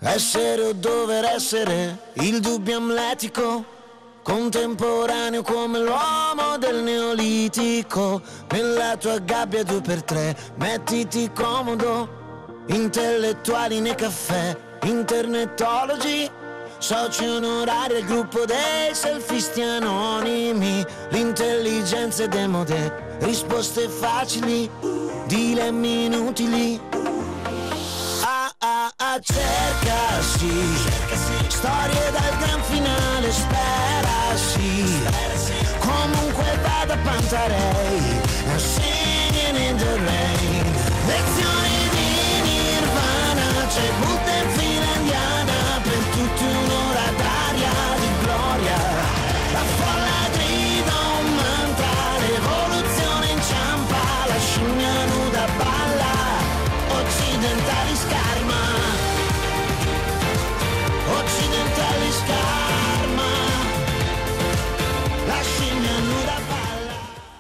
Essere o dover essere, il dubbio amletico, contemporaneo come l'uomo del neolitico. Nella tua gabbia 2x3, mettiti comodo, intellettuali nei caffè, internetologi, soci onorari al gruppo dei selfisti anonimi. L'intelligenza è demode, risposte facili, dilemmi inutili. Cercasi, storie dal gran finale, sperasi, comunque vada Pantarei, singing in the rain. Lezioni di Nirvana, c'è Buddha in fila indiana, per tutti un'ora d'aria di gloria. La folla grida un mantra, l'evoluzione inciampa, la scimmia nuda balla, occidentali scarma. Occidentali scarma, la scimmia nuda balla.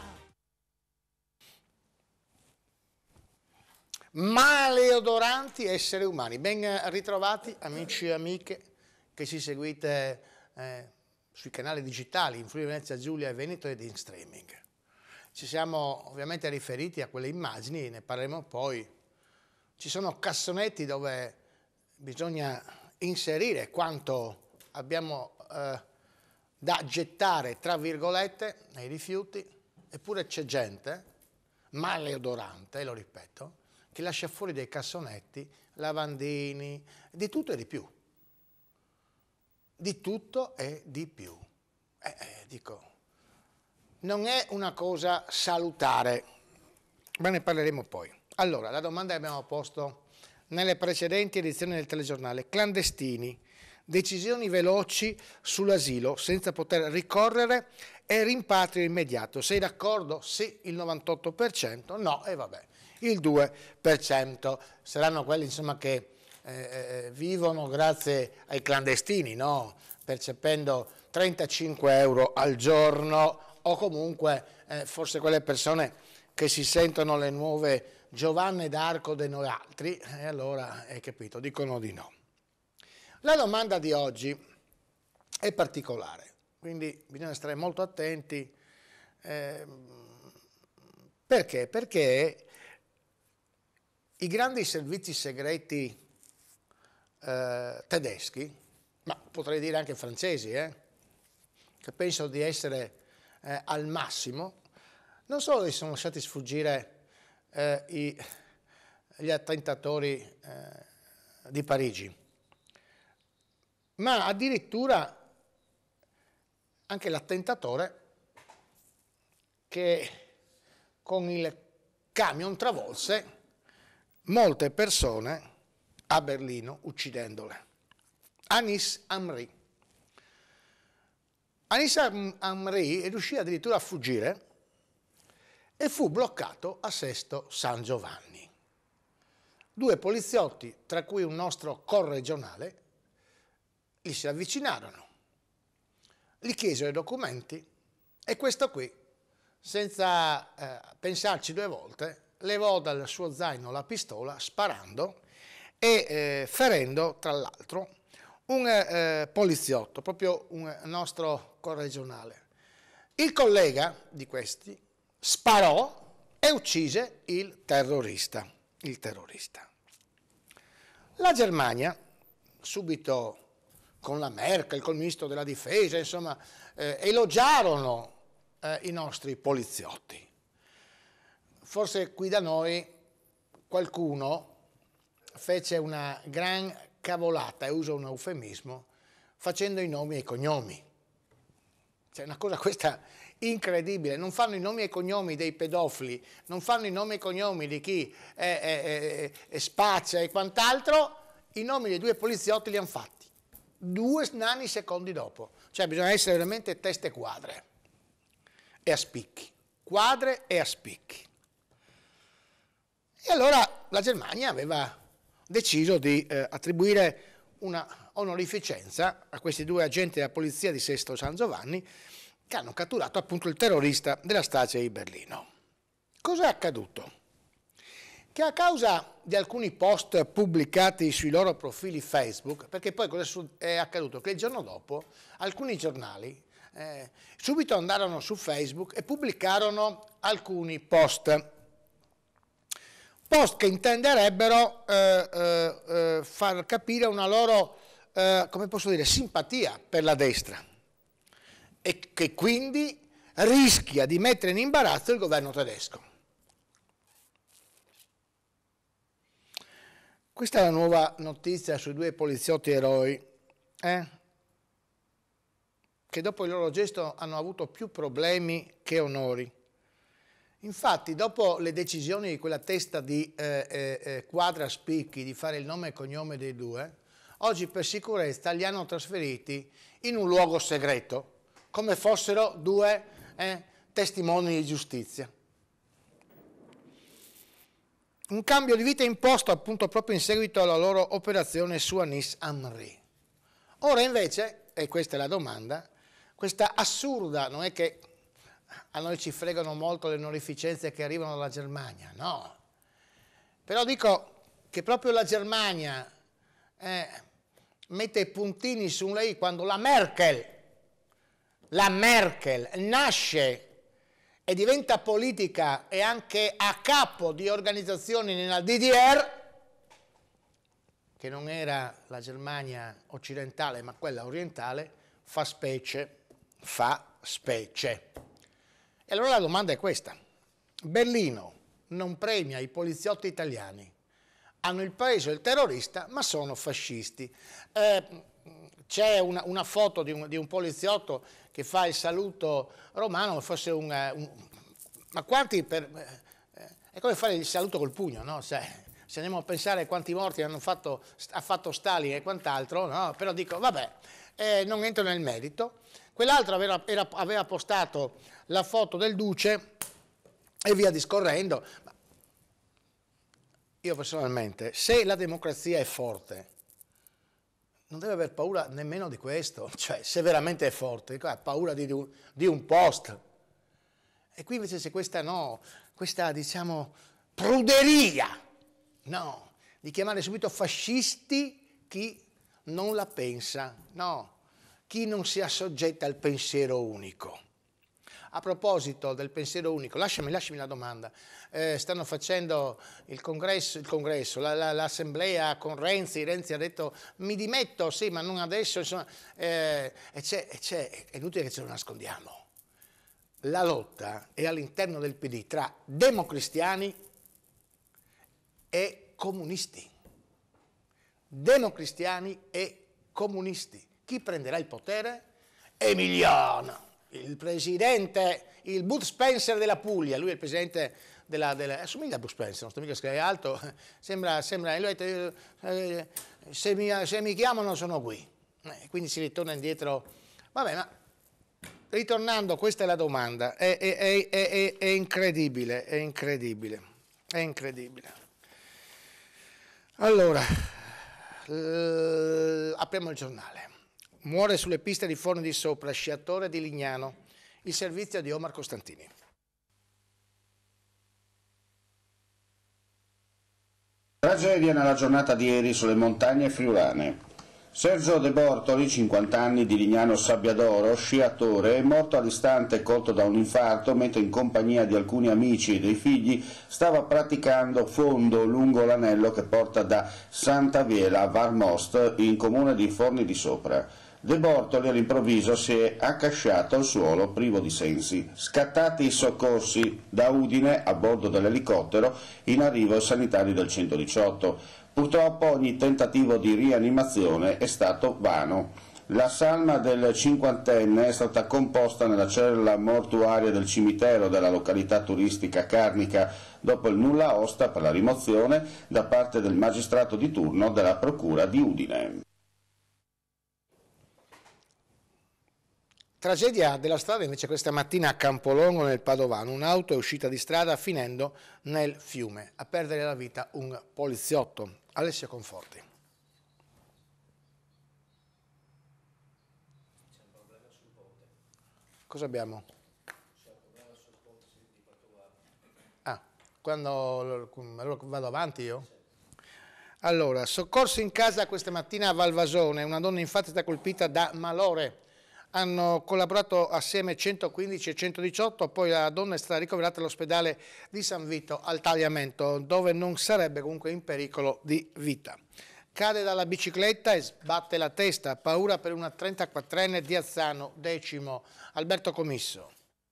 Maleodoranti esseri umani. Ben ritrovati amici e amiche che ci seguite sui canali digitali in Friuli Venezia Giulia e Veneto ed in streaming. Ci siamo ovviamente riferiti a quelle immagini, ne parleremo poi. Ci sono cassonetti dove bisogna inserire quanto abbiamo da gettare, tra virgolette, nei rifiuti, eppure c'è gente maleodorante, lo ripeto, che lascia fuori dei cassonetti, lavandini, di tutto e di più. Di tutto e di più. Dico, non è una cosa salutare, ma ne parleremo poi. Allora, la domanda che abbiamo posto nelle precedenti edizioni del telegiornale: clandestini, decisioni veloci sull'asilo senza poter ricorrere e rimpatrio immediato. Sei d'accordo? Sì, il 98%, no, e vabbè, il 2%. Saranno quelli insomma che vivono grazie ai clandestini, no? Percependo 35 euro al giorno, o comunque forse quelle persone che si sentono le nuove Giovanne d'Arco de noi altri, e allora, hai capito, dicono di no. La domanda di oggi è particolare, quindi bisogna stare molto attenti. Perché? Perché i grandi servizi segreti tedeschi, ma potrei dire anche francesi, che pensano di essere al massimo, non solo si sono lasciati sfuggire gli attentatori di Parigi, ma addirittura anche l'attentatore che con il camion travolse molte persone a Berlino uccidendole. Anis Amri. Anis Amri riuscì addirittura a fuggire e fu bloccato a Sesto San Giovanni. Due poliziotti, tra cui un nostro corregionale, gli si avvicinarono, gli chiesero i documenti e questo qui, senza pensarci due volte, levò dal suo zaino la pistola sparando e ferendo tra l'altro un poliziotto, proprio un nostro corregionale. Il collega di questi sparò e uccise il terrorista. La Germania, subito con la Merkel, col ministro della difesa, insomma, elogiarono i nostri poliziotti. Forse qui da noi qualcuno fece una gran cavolata, e uso un eufemismo, facendo i nomi e i cognomi. Cioè una cosa questa incredibile, non fanno i nomi e i cognomi dei pedofili, non fanno i nomi e i cognomi di chi spaccia e quant'altro, i nomi dei due poliziotti li hanno fatti 2 nanosecondi dopo. Cioè bisogna essere veramente teste quadre e a spicchi, quadre e a spicchi. E allora la Germania aveva deciso di attribuire una onorificenza a questi due agenti della polizia di Sesto San Giovanni che hanno catturato appunto il terrorista della strage di Berlino. Cosa è accaduto? che a causa di alcuni post pubblicati sui loro profili Facebook, perché poi cosa è accaduto? Che il giorno dopo alcuni giornali subito andarono su Facebook e pubblicarono alcuni post che intenderebbero far capire una loro, come posso dire, simpatia per la destra e che quindi rischia di mettere in imbarazzo il governo tedesco. Questa è la nuova notizia sui due poliziotti eroi, che dopo il loro gesto hanno avuto più problemi che onori. Infatti, dopo le decisioni di quella testa di Quadra Spicchi di fare il nome e cognome dei due, oggi per sicurezza li hanno trasferiti in un luogo segreto, come fossero due testimoni di giustizia. Un cambio di vita imposto appunto proprio in seguito alla loro operazione su Anis Amri. Ora invece, e questa è la domanda, questa assurda, non è che a noi ci fregano molto le onorificenze che arrivano dalla Germania, no. Però dico che proprio la Germania mette i puntini su un lei quando la Merkel nasce e diventa politica e anche a capo di organizzazioni nella DDR, che non era la Germania occidentale ma quella orientale, fa specie. E allora la domanda è questa: Berlino non premia i poliziotti italiani, hanno il paese il terrorista ma sono fascisti. C'è una foto di un poliziotto che fa il saluto romano, fosse ma quanti è come fare il saluto col pugno, no? Se andiamo a pensare quanti morti ha fatto Stalin e quant'altro, no? Però dico, vabbè, non entro nel merito. Quell'altro aveva postato la foto del Duce e via discorrendo. Io personalmente, se la democrazia è forte, non deve aver paura nemmeno di questo, cioè se veramente è forte, ha paura di un post. E qui invece c'è questa diciamo pruderia, no, di chiamare subito fascisti chi non la pensa, no, chi non si assoggetta al pensiero unico. A proposito del pensiero unico, lasciami la domanda. Stanno facendo il congresso, l'assemblea con Renzi. Renzi ha detto mi dimetto, sì, ma non adesso. Insomma, è inutile che ce lo nascondiamo. La lotta è all'interno del PD tra democristiani e comunisti. Democristiani e comunisti. Chi prenderà il potere? Emiliano. Il presidente, il Bud Spencer della Puglia, lui è il presidente assomiglia a Bud Spencer, non sto mica che è alto, sembra lui ha detto, se mi chiamano sono qui, quindi si ritorna indietro. Vabbè, ma ritornando, questa è la domanda, è incredibile, è incredibile, è incredibile. Allora, apriamo il giornale. Muore sulle piste di Forni di Sopra, sciatore di Lignano, il servizio di Omar Costantini. Tragedia nella giornata di ieri sulle montagne friulane. Sergio De Bortoli, 50 anni, di Lignano Sabbiadoro, sciatore, è morto all'istante colto da un infarto mentre in compagnia di alcuni amici e dei figli stava praticando fondo lungo l'anello che porta da Santa Viela a Varmost, in comune di Forni di Sopra. De Bortoli all'improvviso si è accasciato al suolo privo di sensi. Scattati i soccorsi da Udine a bordo dell'elicottero, in arrivo i sanitari del 118. Purtroppo ogni tentativo di rianimazione è stato vano. La salma del cinquantenne è stata composta nella cella mortuaria del cimitero della località turistica Carnica dopo il nulla osta per la rimozione da parte del magistrato di turno della procura di Udine. Tragedia della strada invece questa mattina a Campolongo nel Padovano, un'auto è uscita di strada finendo nel fiume, a perdere la vita un poliziotto. Alessio Conforti. Cosa abbiamo? Ah, allora vado avanti io? Allora, soccorso in casa questa mattina a Valvasone, una donna infatti è stata colpita da malore. Hanno collaborato assieme 115 e 118, poi la donna è stata ricoverata all'ospedale di San Vito al Tagliamento, dove non sarebbe comunque in pericolo di vita. Cade dalla bicicletta e sbatte la testa, paura per una 34enne di Azzano, Decimo. Alberto Comisso.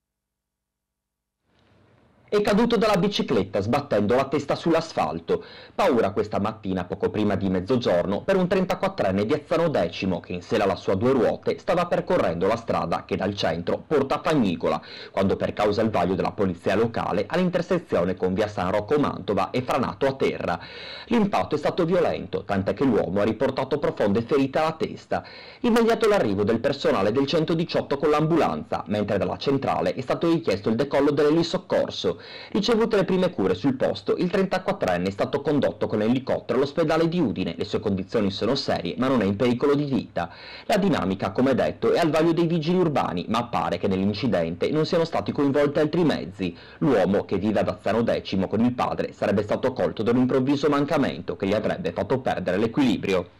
È caduto dalla bicicletta sbattendo la testa sull'asfalto. Paura questa mattina poco prima di mezzogiorno per un 34enne di Azzano Decimo che in sella alla sua due ruote stava percorrendo la strada che dal centro porta a Pagnicola, quando per causa del vaglio della polizia locale all'intersezione con via San Rocco Mantova è franato a terra. L'impatto è stato violento, tant'è che l'uomo ha riportato profonde ferite alla testa. Immediato l'arrivo del personale del 118 con l'ambulanza, mentre dalla centrale è stato richiesto il decollo dell'elisoccorso. Ricevute le prime cure sul posto, il 34enne è stato condotto con l'elicottero all'ospedale di Udine. Le sue condizioni sono serie, ma non è in pericolo di vita. La dinamica, come detto, è al vaglio dei vigili urbani, ma appare che nell'incidente non siano stati coinvolti altri mezzi. L'uomo, che vive ad Azzano Decimo con il padre, sarebbe stato colto da un improvviso mancamento che gli avrebbe fatto perdere l'equilibrio.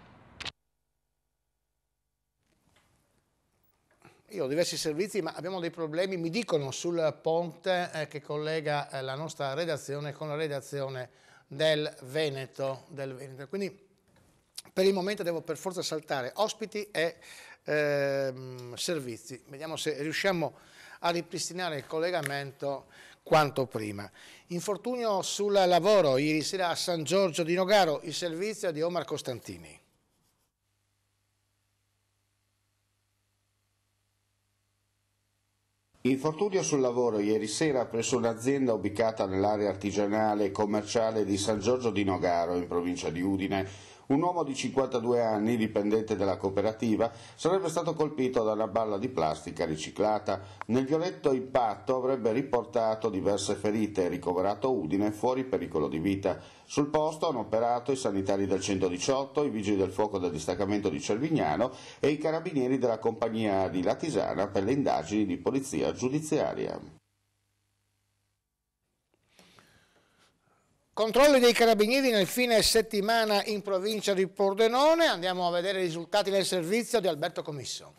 Io ho diversi servizi, ma abbiamo dei problemi, mi dicono, sul ponte che collega la nostra redazione con la redazione del Veneto. Quindi per il momento devo per forza saltare ospiti e servizi. Vediamo se riusciamo a ripristinare il collegamento quanto prima. Infortunio sul lavoro, ieri sera a San Giorgio di Nogaro, il servizio di Omar Costantini. Infortunio sul lavoro ieri sera presso un'azienda ubicata nell'area artigianale e commerciale di San Giorgio di Nogaro, in provincia di Udine. Un uomo di 52 anni, dipendente della cooperativa, sarebbe stato colpito da una balla di plastica riciclata. Nel violento impatto avrebbe riportato diverse ferite, ricoverato a Udine fuori pericolo di vita. Sul posto hanno operato i sanitari del 118, i vigili del fuoco del distaccamento di Cervignano e i carabinieri della compagnia di Latisana per le indagini di polizia giudiziaria. Controlli dei carabinieri nel fine settimana in provincia di Pordenone. Andiamo a vedere i risultati del servizio di Alberto Comisso.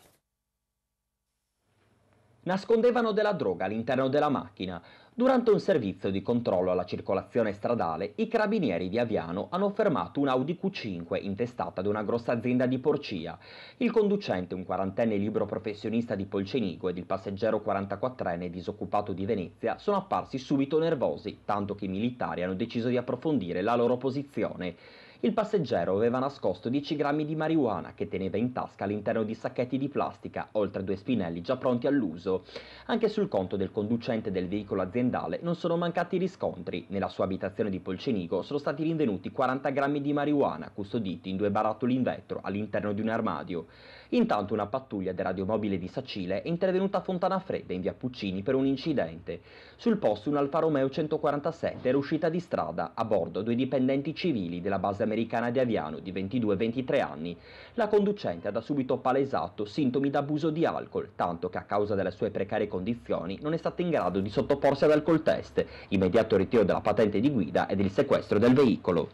Nascondevano della droga all'interno della macchina. Durante un servizio di controllo alla circolazione stradale, i carabinieri di Aviano hanno fermato un Audi Q5 intestata ad una grossa azienda di Porcia. Il conducente, un quarantenne libero professionista di Polcenigo, ed il passeggero 44enne disoccupato di Venezia sono apparsi subito nervosi, tanto che i militari hanno deciso di approfondire la loro posizione. Il passeggero aveva nascosto 10 grammi di marijuana che teneva in tasca all'interno di sacchetti di plastica, oltre a 2 spinelli già pronti all'uso. Anche sul conto del conducente del veicolo aziendale non sono mancati riscontri. Nella sua abitazione di Polcenigo sono stati rinvenuti 40 grammi di marijuana custoditi in 2 barattoli in vetro all'interno di un armadio. Intanto una pattuglia del radiomobile di Sacile è intervenuta a Fontana Fredda in via Puccini per un incidente. Sul posto un Alfa Romeo 147 era uscita di strada, a bordo 2 dipendenti civili della base americana di Aviano di 22 e 23 anni. La conducente ha da subito palesato sintomi d'abuso di alcol, tanto che a causa delle sue precarie condizioni non è stata in grado di sottoporsi ad alcol test, immediato ritiro della patente di guida ed il sequestro del veicolo.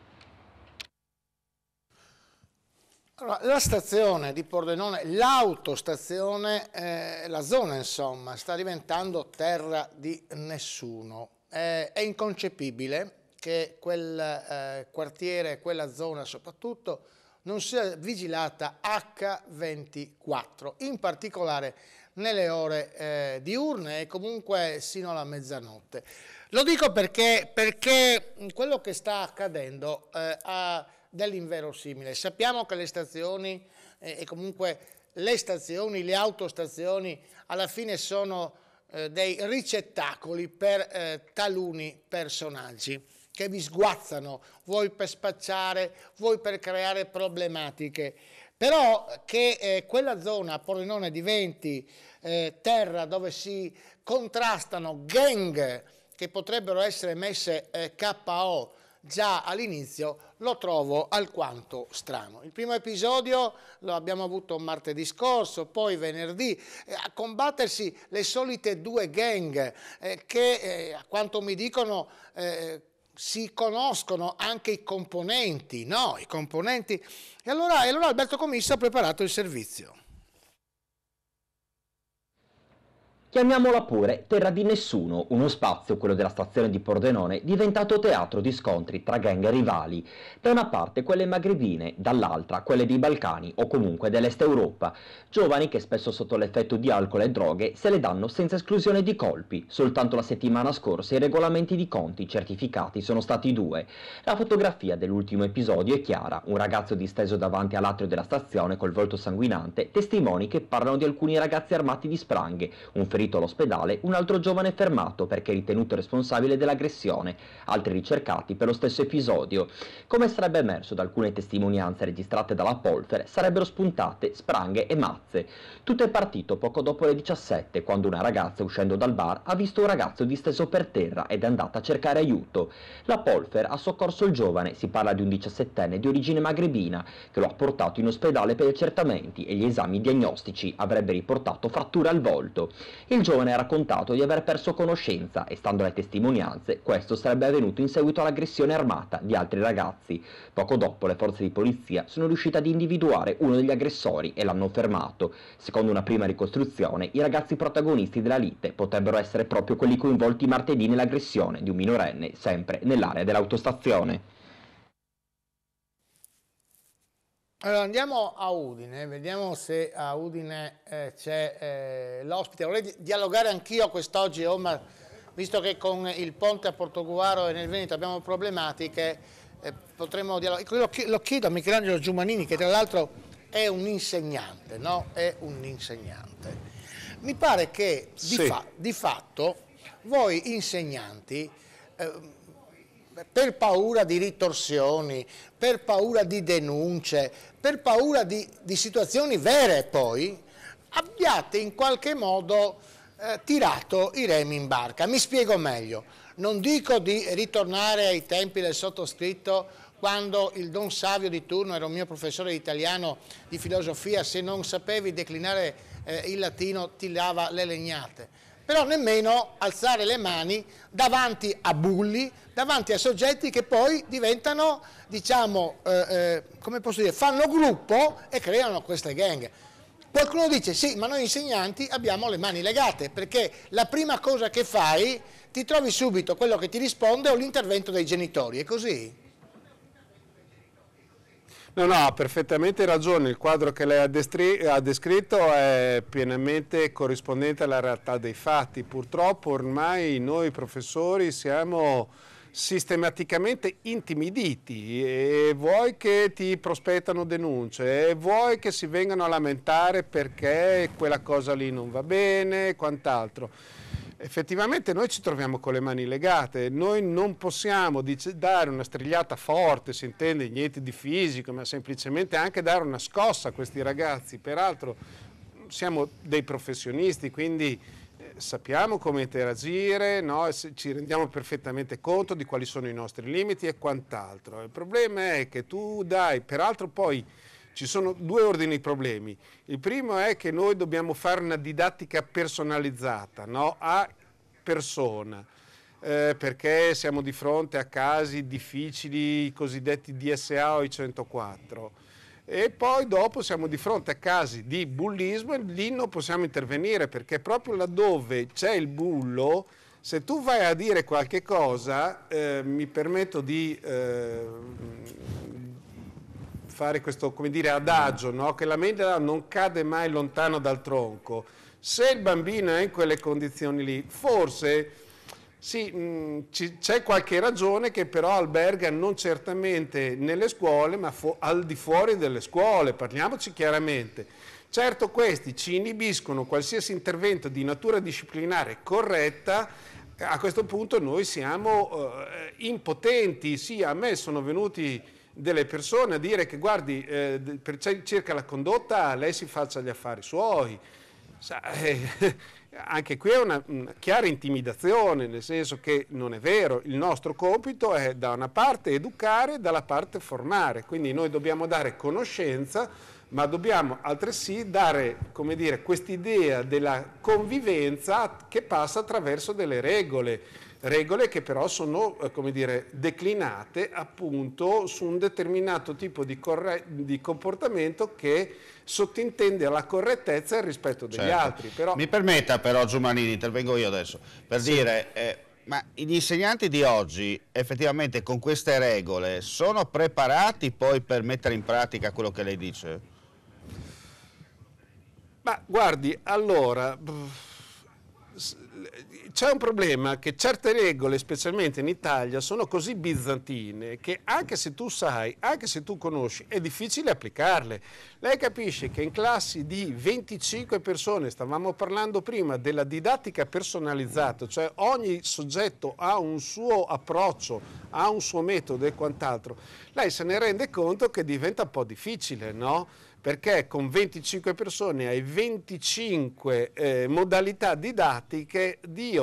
Allora, la stazione di Pordenone, l'autostazione, la zona insomma, sta diventando terra di nessuno. È inconcepibile che quel quartiere, quella zona soprattutto, non sia vigilata H24, in particolare nelle ore diurne e comunque sino alla mezzanotte. Lo dico perché quello che sta accadendo ha dell'inverosimile. Sappiamo che le stazioni e comunque le autostazioni alla fine sono dei ricettacoli per taluni personaggi che vi sguazzano, vuoi per spacciare, vuoi per creare problematiche. Però che quella zona, Pordenone, diventi terra dove si contrastano gang che potrebbero essere messe KO già all'inizio lo trovo alquanto strano. Il primo episodio lo abbiamo avuto martedì scorso, poi venerdì, a combattersi le solite due gang che a quanto mi dicono si conoscono anche i componenti, no? I componenti. E allora Alberto Commisso ha preparato il servizio. Chiamiamola pure terra di nessuno, uno spazio, quello della stazione di Pordenone, diventato teatro di scontri tra gang rivali. Da una parte quelle magrebine, dall'altra quelle dei Balcani o comunque dell'Est Europa. Giovani che spesso sotto l'effetto di alcol e droghe se le danno senza esclusione di colpi. Soltanto la settimana scorsa i regolamenti di conti certificati sono stati 2. La fotografia dell'ultimo episodio è chiara, un ragazzo disteso davanti all'atrio della stazione col volto sanguinante, testimoni che parlano di alcuni ragazzi armati di spranghe, un ferito all'ospedale, un altro giovane fermato perché ritenuto responsabile dell'aggressione, altri ricercati per lo stesso episodio. Come sarebbe emerso da alcune testimonianze registrate dalla Polfer, sarebbero spuntate spranghe e mazze. Tutto è partito poco dopo le 17, quando una ragazza uscendo dal bar ha visto un ragazzo disteso per terra ed è andata a cercare aiuto. La Polfer ha soccorso il giovane, si parla di un 17enne di origine magrebina, che lo ha portato in ospedale per gli accertamenti e gli esami diagnostici, avrebbe riportato fratture al volto. Il giovane ha raccontato di aver perso conoscenza e, stando alle testimonianze, questo sarebbe avvenuto in seguito all'aggressione armata di altri ragazzi. Poco dopo le forze di polizia sono riuscite ad individuare uno degli aggressori e l'hanno fermato. Secondo una prima ricostruzione, i ragazzi protagonisti della lite potrebbero essere proprio quelli coinvolti martedì nell'aggressione di un minorenne, sempre nell'area dell'autostazione. Allora andiamo a Udine, vediamo se a Udine c'è l'ospite. Vorrei dialogare anch'io quest'oggi, Omar, visto che con il ponte a Portogruaro e nel Veneto abbiamo problematiche, potremmo dialogare. Lo chiedo a Michelangelo Giumanini, che tra l'altro è un insegnante, no? È un insegnante. Mi pare che di fatto voi insegnanti, per paura di ritorsioni, per paura di denunce, per paura di situazioni vere poi, abbiate in qualche modo tirato i remi in barca. Mi spiego meglio. Non dico di ritornare ai tempi del sottoscritto, quando il Don Savio di turno era un mio professore di italiano, di filosofia, se non sapevi declinare il latino ti dava le legnate. Però nemmeno alzare le mani davanti a bulli, davanti a soggetti che poi diventano, diciamo, come posso dire, fanno gruppo e creano queste gang. Qualcuno dice sì, ma noi insegnanti abbiamo le mani legate, perché la prima cosa che fai ti trovi subito quello che ti risponde o l'intervento dei genitori, è così? No, ha perfettamente ragione, il quadro che lei ha descritto è pienamente corrispondente alla realtà dei fatti. Purtroppo ormai noi professori siamo sistematicamente intimiditi e vuoi che ti prospettano denunce e vuoi che si vengano a lamentare perché quella cosa lì non va bene e quant'altro. Effettivamente noi ci troviamo con le mani legate, noi non possiamo dare una strigliata forte, si intende, niente di fisico, ma semplicemente anche dare una scossa a questi ragazzi. Peraltro siamo dei professionisti, quindi sappiamo come interagire, no? Ci rendiamo perfettamente conto di quali sono i nostri limiti e quant'altro. Il problema è che tu dai, peraltro poi ci sono due ordini di problemi. Il primo è che noi dobbiamo fare una didattica personalizzata, no? A persona, perché siamo di fronte a casi difficili, i cosiddetti DSA o i 104. E poi dopo siamo di fronte a casi di bullismo e lì non possiamo intervenire, perché proprio laddove c'è il bullo, se tu vai a dire qualche cosa, mi permetto di fare questo, come dire, adagio, no? Che la mela non cade mai lontano dal tronco. Se il bambino è in quelle condizioni lì, forse sì, c'è qualche ragione che però alberga non certamente nelle scuole, ma al di fuori delle scuole, parliamoci chiaramente. Certo, questi ci inibiscono qualsiasi intervento di natura disciplinare corretta. A questo punto noi siamo impotenti. Sì, a me sono venuti delle persone a dire che guardi, circa la condotta lei si faccia gli affari suoi. Anche qui è una chiara intimidazione, nel senso che non è vero, il nostro compito è da una parte educare, dalla parte formare, quindi noi dobbiamo dare conoscenza, ma dobbiamo altresì dare, come dire, quest'idea della convivenza che passa attraverso delle regole che però sono, come dire, declinate appunto su un determinato tipo di comportamento che sottintende la correttezza e il rispetto degli altri. Però... Mi permetta però, Giumanini, intervengo io adesso, per dire, ma gli insegnanti di oggi effettivamente con queste regole sono preparati poi per mettere in pratica quello che lei dice? Ma guardi, allora... C'è un problema che certe regole, specialmente in Italia, sono così bizantine che anche se tu sai, anche se tu conosci, è difficile applicarle. Lei capisce che in classi di 25 persone, stavamo parlando prima della didattica personalizzata, cioè ogni soggetto ha un suo approccio, ha un suo metodo e quant'altro, lei se ne rende conto che diventa un po' difficile, no? Perché con 25 persone hai 25 modalità didattiche,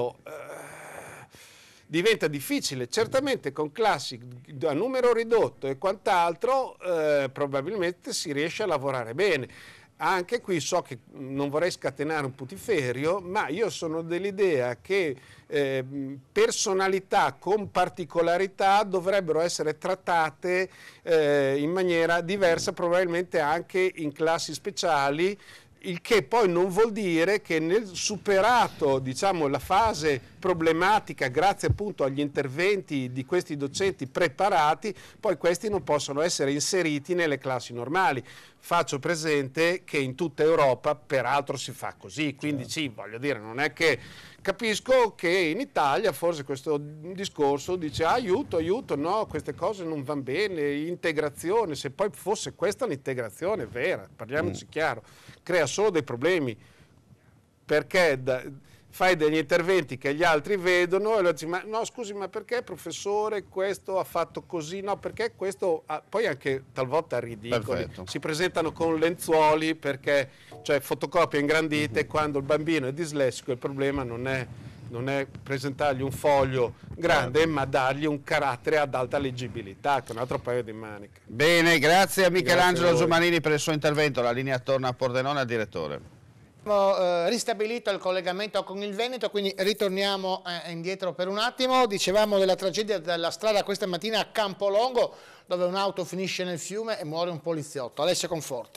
diventa difficile. Certamente con classi a numero ridotto e quant'altro probabilmente si riesce a lavorare bene. Anche qui so che non vorrei scatenare un putiferio, ma io sono dell'idea che personalità con particolarità dovrebbero essere trattate in maniera diversa, probabilmente anche in classi speciali, il che poi non vuol dire che nel superato, diciamo, la fase problematica, grazie appunto agli interventi di questi docenti preparati, poi questi non possono essere inseriti nelle classi normali. Faccio presente che in tutta Europa peraltro si fa così, quindi sì, voglio dire, non è che... Capisco che in Italia forse questo discorso dice aiuto, no, queste cose non vanno bene, integrazione, se poi fosse questa l'integrazione vera, parliamoci chiaro, crea solo dei problemi, perché fai degli interventi che gli altri vedono e lo dici, ma no scusi, ma perché professore questo ha fatto così, no perché questo poi anche talvolta ridicoli. Perfetto. Si presentano con lenzuoli perché, cioè fotocopie ingrandite, quando il bambino è dislessico il problema non è presentargli un foglio grande, ma dargli un carattere ad alta leggibilità, che è un altro paio di maniche. Bene, grazie a Michelangelo Giumanini per il suo intervento. La linea torna a Pordenone al direttore. Abbiamo ristabilito il collegamento con il Veneto, quindi ritorniamo indietro per un attimo. Dicevamo della tragedia della strada questa mattina a Campolongo, dove un'auto finisce nel fiume e muore un poliziotto. Alessia Conforti.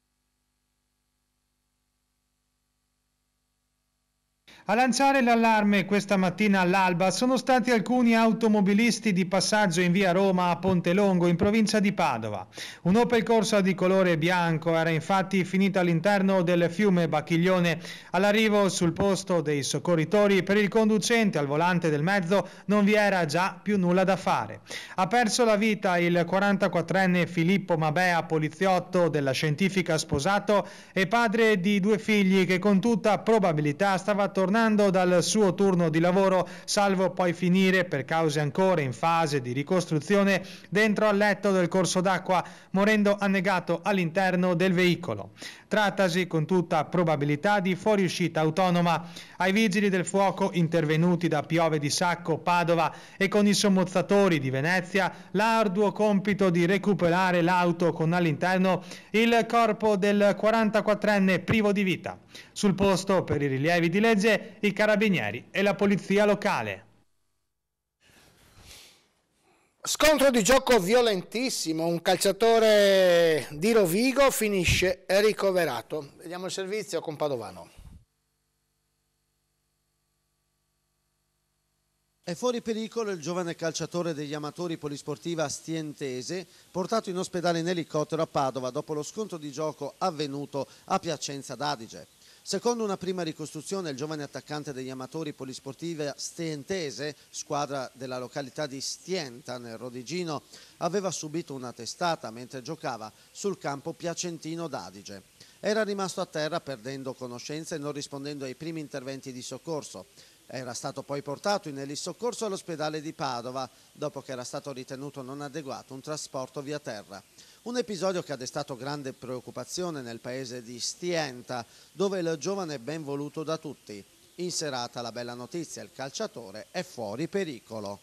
A lanciare l'allarme questa mattina all'alba sono stati alcuni automobilisti di passaggio in via Roma a Pontelongo, in provincia di Padova. Un Opel Corsa di colore bianco era infatti finito all'interno del fiume Bacchiglione. All'arrivo sul posto dei soccorritori, per il conducente al volante del mezzo non vi era già più nulla da fare. Ha perso la vita il 44enne Filippo Mabea, poliziotto della Scientifica sposato e padre di 2 figli, che con tutta probabilità stava tornando dal suo turno di lavoro, salvo poi finire, per cause ancora in fase di ricostruzione, dentro al letto del corso d'acqua, morendo annegato all'interno del veicolo. Trattasi con tutta probabilità di fuoriuscita autonoma. Ai vigili del fuoco intervenuti da Piove di Sacco, Padova e con i sommozzatori di Venezia l'arduo compito di recuperare l'auto con all'interno il corpo del 44enne privo di vita. Sul posto, per i rilievi di legge, i carabinieri e la polizia locale. Scontro di gioco violentissimo, un calciatore di Rovigo finisce ricoverato. Vediamo il servizio con Padovano. È fuori pericolo il giovane calciatore degli amatori polisportiva Stientese, portato in ospedale in elicottero a Padova dopo lo scontro di gioco avvenuto a Piacenza d'Adige. Secondo una prima ricostruzione, il giovane attaccante degli amatori polisportiva Stientese, squadra della località di Stienta nel Rodigino, aveva subito una testata mentre giocava sul campo piacentino d'Adige. Era rimasto a terra perdendo conoscenza e non rispondendo ai primi interventi di soccorso. Era stato poi portato in elisoccorso all'ospedale di Padova, dopo che era stato ritenuto non adeguato un trasporto via terra. Un episodio che ha destato grande preoccupazione nel paese di Stienta, dove il giovane è ben voluto da tutti. In serata la bella notizia, il calciatore è fuori pericolo.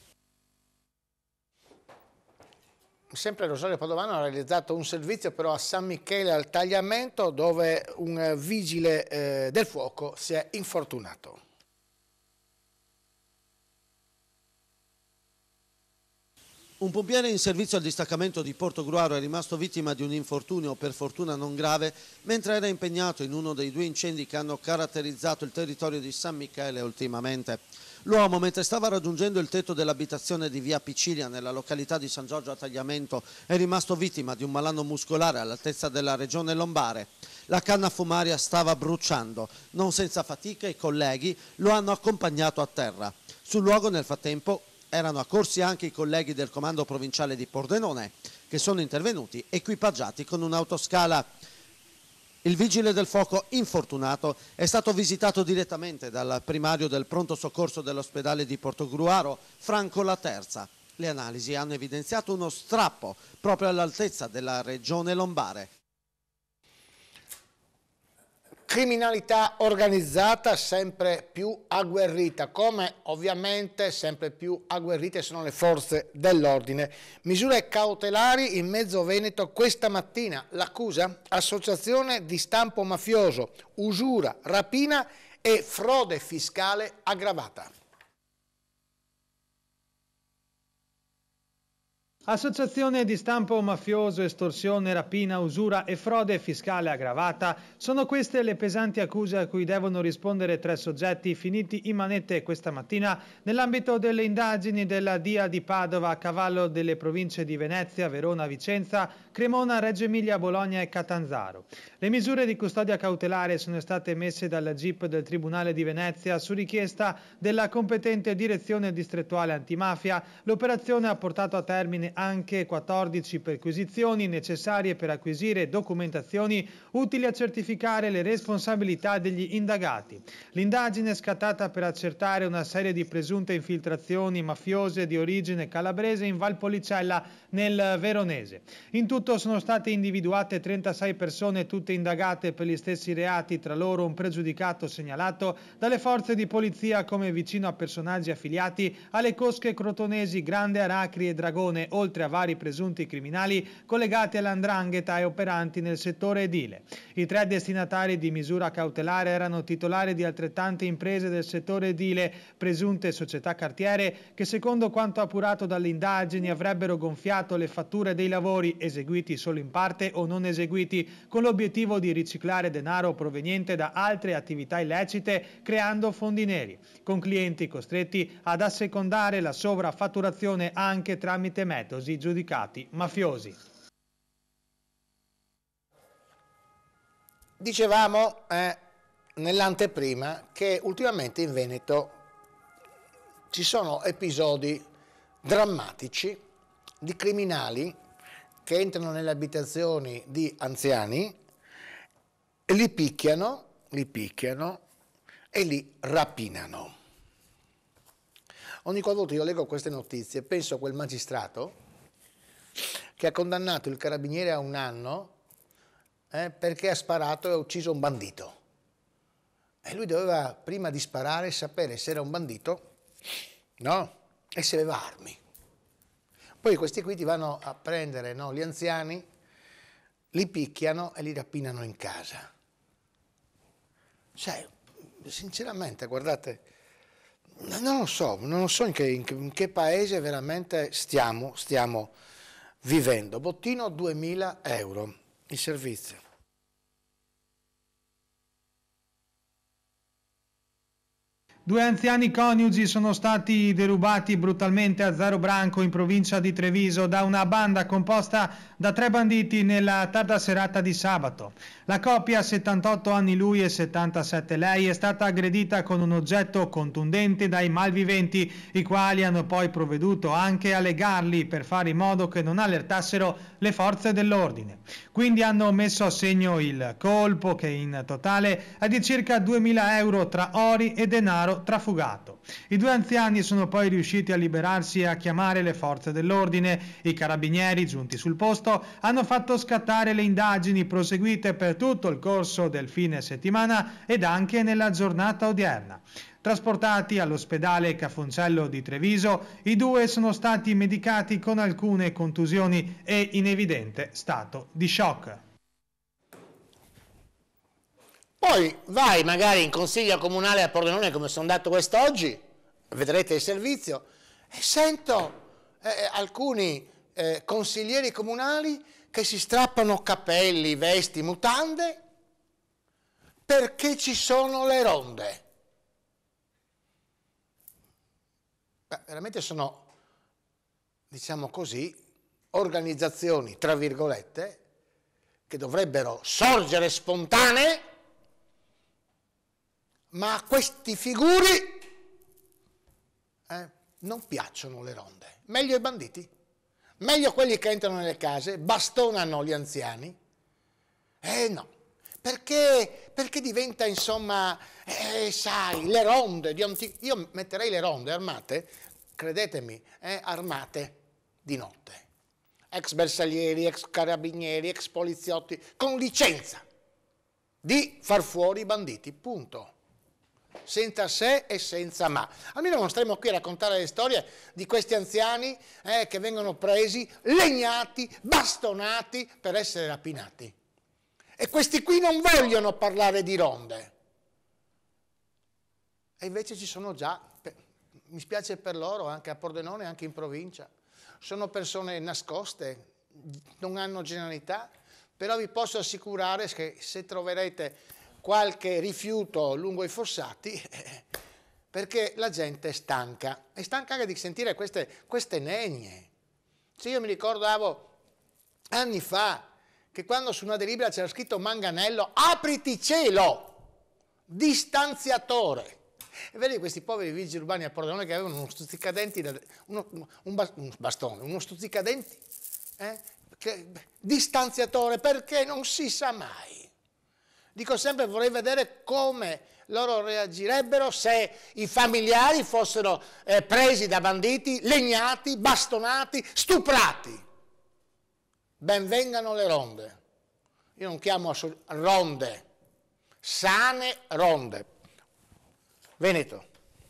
Sempre Rosario Padovano ha realizzato un servizio però a San Michele al Tagliamento, dove un vigile del fuoco si è infortunato. Un pompiere in servizio al distaccamento di Portogruaro è rimasto vittima di un infortunio, per fortuna non grave, mentre era impegnato in uno dei 2 incendi che hanno caratterizzato il territorio di San Michele ultimamente. L'uomo, mentre stava raggiungendo il tetto dell'abitazione di via Picilia nella località di San Giorgio a Tagliamento, è rimasto vittima di un malanno muscolare all'altezza della regione lombare. La canna fumaria stava bruciando. Non senza fatica i colleghi lo hanno accompagnato a terra. Sul luogo nel frattempo erano accorsi anche i colleghi del comando provinciale di Pordenone, che sono intervenuti equipaggiati con un'autoscala. Il vigile del fuoco infortunato è stato visitato direttamente dal primario del pronto soccorso dell'ospedale di Portogruaro, Franco Laterza. Le analisi hanno evidenziato uno strappo proprio all'altezza della regione lombare. Criminalità organizzata sempre più agguerrita, come ovviamente sempre più agguerrite sono le forze dell'ordine. Misure cautelari in mezzo Veneto questa mattina. L'accusa? Associazione di stampo mafioso, usura, rapina e frode fiscale aggravata. Associazione di stampo mafioso, estorsione, rapina, usura e frode fiscale aggravata sono queste le pesanti accuse a cui devono rispondere 3 soggetti finiti in manette questa mattina nell'ambito delle indagini della DIA di Padova a cavallo delle province di Venezia, Verona, Vicenza, Cremona, Reggio Emilia, Bologna e Catanzaro. Le misure di custodia cautelare sono state emesse dalla GIP del Tribunale di Venezia su richiesta della competente direzione distrettuale antimafia. L'operazione ha portato a termine anche 14 perquisizioni necessarie per acquisire documentazioni utili a certificare le responsabilità degli indagati. L'indagine è scattata per accertare una serie di presunte infiltrazioni mafiose di origine calabrese in Valpolicella nel Veronese. In tutto sono state individuate 36 persone, tutte indagate per gli stessi reati, tra loro un pregiudicato segnalato dalle forze di polizia come vicino a personaggi affiliati alle cosche crotonesi Grande Aracri e Dragone, oltre a vari presunti criminali collegati all''ndrangheta e operanti nel settore edile. I 3 destinatari di misura cautelare erano titolari di altrettante imprese del settore edile, presunte società cartiere, che secondo quanto appurato dalle indagini avrebbero gonfiato le fatture dei lavori eseguiti solo in parte o non eseguiti con l'obiettivo di riciclare denaro proveniente da altre attività illecite creando fondi neri, con clienti costretti ad assecondare la sovrafatturazione anche tramite metodi giudicati mafiosi. Dicevamo nell'anteprima che ultimamente in Veneto ci sono episodi drammatici di criminali che entrano nelle abitazioni di anziani, li picchiano e li rapinano. Ogni qualvolta io leggo queste notizie penso a quel magistrato che ha condannato il carabiniere a 1 anno perché ha sparato e ha ucciso un bandito. E lui doveva, prima di sparare, sapere se era un bandito, no? E se aveva armi. Poi questi qui ti vanno a prendere, no, gli anziani, li picchiano e li rapinano in casa. Cioè, sinceramente, guardate, non lo so in che paese veramente stiamo vivendo. Bottino 2.000 euro, il servizio. Due anziani coniugi sono stati derubati brutalmente a Zero Branco in provincia di Treviso da una banda composta da 3 banditi nella tarda serata di sabato. La coppia, 78 anni lui e 77 lei, è stata aggredita con un oggetto contundente dai malviventi, i quali hanno poi provveduto anche a legarli per fare in modo che non allertassero le forze dell'ordine. Quindi hanno messo a segno il colpo, che in totale è di circa 2.000 euro tra ori e denaro trafugato. I 2 anziani sono poi riusciti a liberarsi e a chiamare le forze dell'ordine. I carabinieri, giunti sul posto, accaduto hanno fatto scattare le indagini proseguite per tutto il corso del fine settimana ed anche nella giornata odierna. Trasportati all'ospedale Cafoncello di Treviso, i due sono stati medicati con alcune contusioni e in evidente stato di shock. Poi vai magari in consiglio comunale a Pordenone, come sono andato quest'oggi, vedrete il servizio, e sento alcuni consiglieri comunali che si strappano capelli, vesti, mutande, perché ci sono le ronde. Veramente sono, diciamo così, organizzazioni, tra virgolette, che dovrebbero sorgere spontanee, ma a questi figuri non piacciono le ronde. Meglio i banditi, meglio quelli che entrano nelle case, bastonano gli anziani. No, perché diventa, insomma, sai, le ronde. Io metterei le ronde armate, credetemi, armate di notte. Ex bersaglieri, ex carabinieri, ex poliziotti, con licenza di far fuori i banditi, punto. Senza se e senza ma. Almeno non staremo qui a raccontare le storie di questi anziani che vengono presi, legnati, bastonati per essere rapinati. E questi qui non vogliono parlare di ronde. E invece ci sono già, mi spiace per loro, anche a Pordenone, anche in provincia. Sono persone nascoste, non hanno generalità, però vi posso assicurare che se troverete qualche rifiuto lungo i fossati, perché la gente è stanca anche di sentire queste negne. Io mi ricordavo anni fa che quando su una delibera c'era scritto manganello, apriti cielo, distanziatore. E vedi questi poveri vigili urbani a Pordenone che avevano uno stuzzicadenti, uno stuzzicadenti, distanziatore, perché non si sa mai. Dico sempre, vorrei vedere come loro reagirebbero se i familiari fossero presi da banditi, legnati, bastonati, stuprati. Ben vengano le ronde. Io non chiamo ronde, sane ronde. Veneto.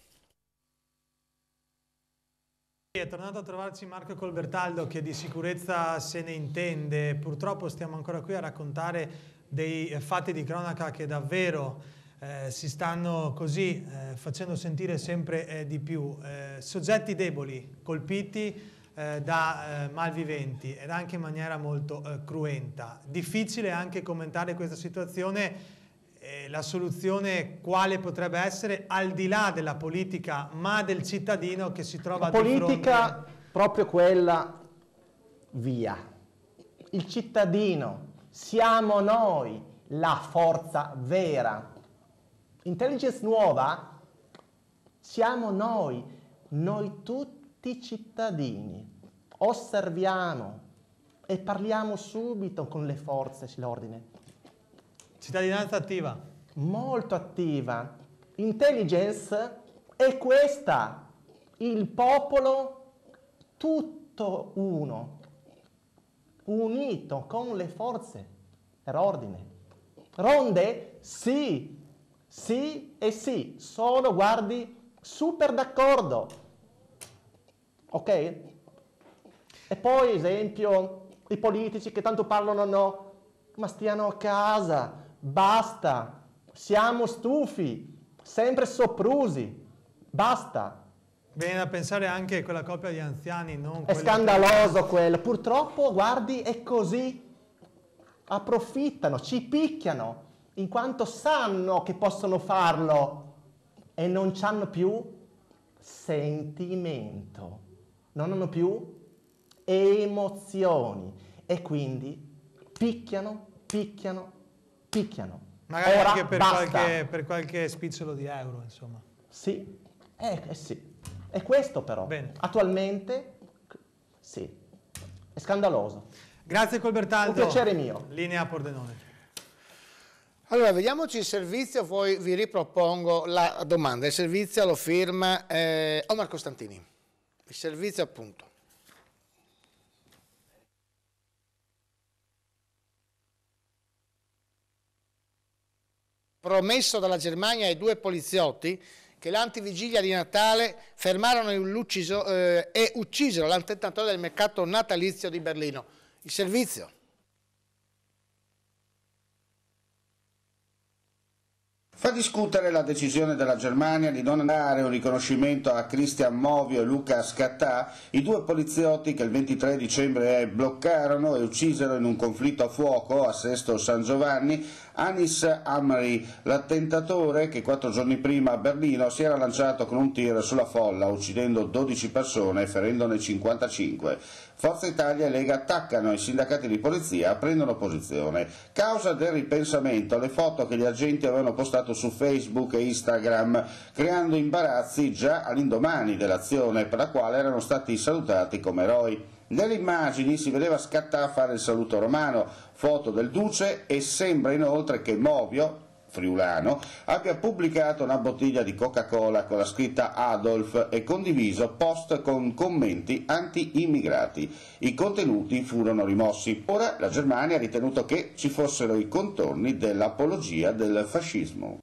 È tornato a trovarci Marco Colbertaldo, che di sicurezza se ne intende. Purtroppo stiamo ancora qui a raccontare dei fatti di cronaca che davvero si stanno così facendo sentire sempre di più. Soggetti deboli, colpiti da malviventi ed anche in maniera molto cruenta. Difficile anche commentare questa situazione, la soluzione quale potrebbe essere, al di là della politica, ma del cittadino che si trova di fronte. La politica, proprio quella, via. Il cittadino, siamo noi la forza vera. Intelligence nuova, siamo noi tutti cittadini. Osserviamo e parliamo subito con le forze dell'ordine. Cittadinanza attiva. Molto attiva. Intelligence è questa. Il popolo tutto uno. Unito con le forze dell'ordine. Ronde? Sì. Sì e sì. Sono, guardi, super d'accordo. Ok? E poi, esempio, i politici che tanto parlano, no, ma stiano a casa. Basta, siamo stufi, sempre soprusi, basta. Viene da pensare anche a quella coppia di anziani, non È scandaloso quello, purtroppo, guardi, è così. Approfittano, ci picchiano, in quanto sanno che possono farlo e non hanno più sentimento, non hanno più emozioni e quindi picchiano. Magari ora anche per qualche spicciolo di euro, insomma. Sì, sì. È questo però. Bene. Attualmente, sì, è scandaloso. Grazie Colbertaldo. Un piacere mio. Linea a Pordenone. Allora, vediamoci il servizio, poi vi ripropongo la domanda. Il servizio lo firma Omar Costantini. Il servizio appunto. promesso dalla Germania ai 2 poliziotti che l'antivigilia di Natale fermarono e uccisero l'attentatore del mercato natalizio di Berlino. Il servizio. Fa discutere la decisione della Germania di non dare un riconoscimento a Christian Movio e Luca Scattà, i 2 poliziotti che il 23 dicembre bloccarono e uccisero in un conflitto a fuoco a Sesto San Giovanni Anis Amri, l'attentatore che 4 giorni prima a Berlino si era lanciato con un tir sulla folla, uccidendo 12 persone e ferendone 55. Forza Italia e Lega attaccano, i sindacati di polizia prendono posizione. Causa del ripensamento le foto che gli agenti avevano postato su Facebook e Instagram, creando imbarazzi già all'indomani dell'azione, per la quale erano stati salutati come eroi. Nelle immagini si vedeva Scattà fare il saluto romano, foto del duce, e sembra inoltre che Movio, friulano, abbia pubblicato una bottiglia di Coca-Cola con la scritta Adolf e condiviso post con commenti anti-immigrati. I contenuti furono rimossi. Ora la Germania ha ritenuto che ci fossero i contorni dell'apologia del fascismo.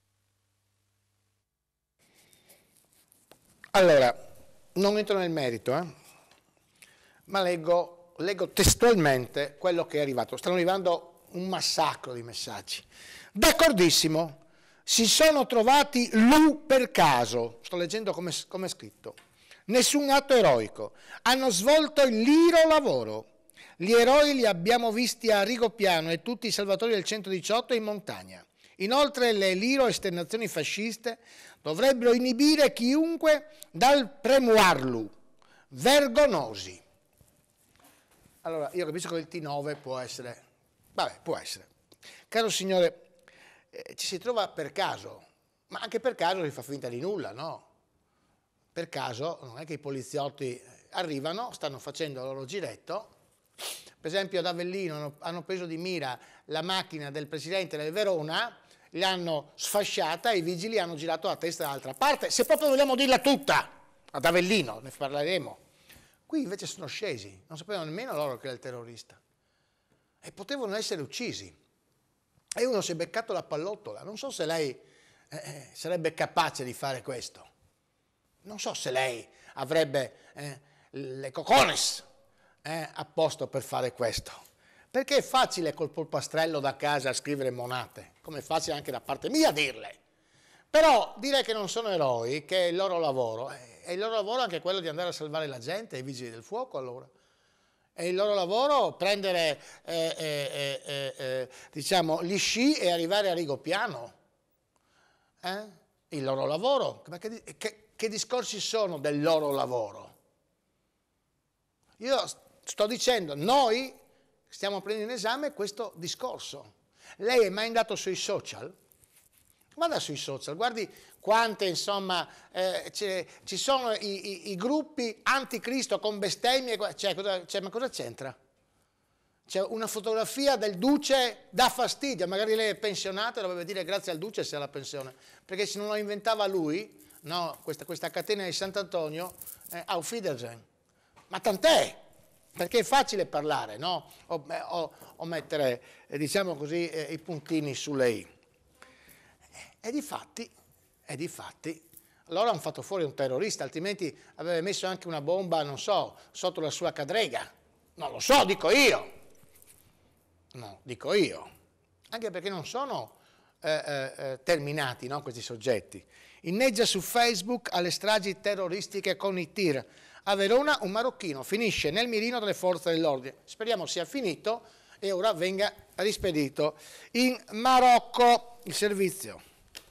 Allora, non entro nel merito, ma leggo testualmente quello che è arrivato. Stanno arrivando un massacro di messaggi. D'accordissimo, si sono trovati lù per caso, sto leggendo come è scritto, nessun atto eroico, hanno svolto il loro lavoro, gli eroi li abbiamo visti a Rigopiano e tutti i salvatori del 118 in montagna. Inoltre le loro esternazioni fasciste dovrebbero inibire chiunque dal premuarlu, vergognosi. Allora, io capisco che il T9 può essere, può essere. Caro signore, ci si trova per caso, ma anche per caso si fa finta di nulla, no? Per caso non è che i poliziotti arrivano, stanno facendo il loro giretto, per esempio ad Avellino hanno preso di mira la macchina del presidente del Verona, l'hanno sfasciata e i vigili hanno girato la testa dall'altra parte, se proprio vogliamo dirla tutta, ad Avellino, ne parleremo. Qui invece sono scesi, non sapevano nemmeno loro che era il terrorista e potevano essere uccisi. E uno si è beccato la pallottola, non so se lei sarebbe capace di fare questo, non so se lei avrebbe le cocones a posto per fare questo, perché è facile col polpastrello da casa scrivere monate, come è facile anche da parte mia dirle, però dire che non sono eroi, che è il loro lavoro, è il loro lavoro anche quello di andare a salvare la gente, i vigili del fuoco allora. È il loro lavoro prendere diciamo, gli sci e arrivare a Rigopiano. Il loro lavoro. Ma che discorsi sono del loro lavoro? Io sto dicendo, noi stiamo prendendo in esame questo discorso. Lei è mai andato sui social? Vada sui social, guardi quante, insomma, ci sono i gruppi anticristo con bestemmie, ma cosa c'entra? C'è una fotografia del duce, dà fastidio, magari lei è pensionata e dovrebbe dire grazie al duce se ha la pensione, perché se non lo inventava lui, no, questa catena di Sant'Antonio, auf Wiedersehen. Ma tant'è, perché è facile parlare, no? O mettere, diciamo così, i puntini sulle i. E difatti, allora hanno fatto fuori un terrorista, altrimenti avrebbe messo anche una bomba, non so, sotto la sua cadrega. Non lo so, dico io. No, dico io. Anche perché non sono terminati, no, questi soggetti. Inneggia su Facebook alle stragi terroristiche con i tir. A Verona un marocchino finisce nel mirino delle forze dell'ordine. Speriamo sia finito e ora venga rispedito in Marocco. Il servizio.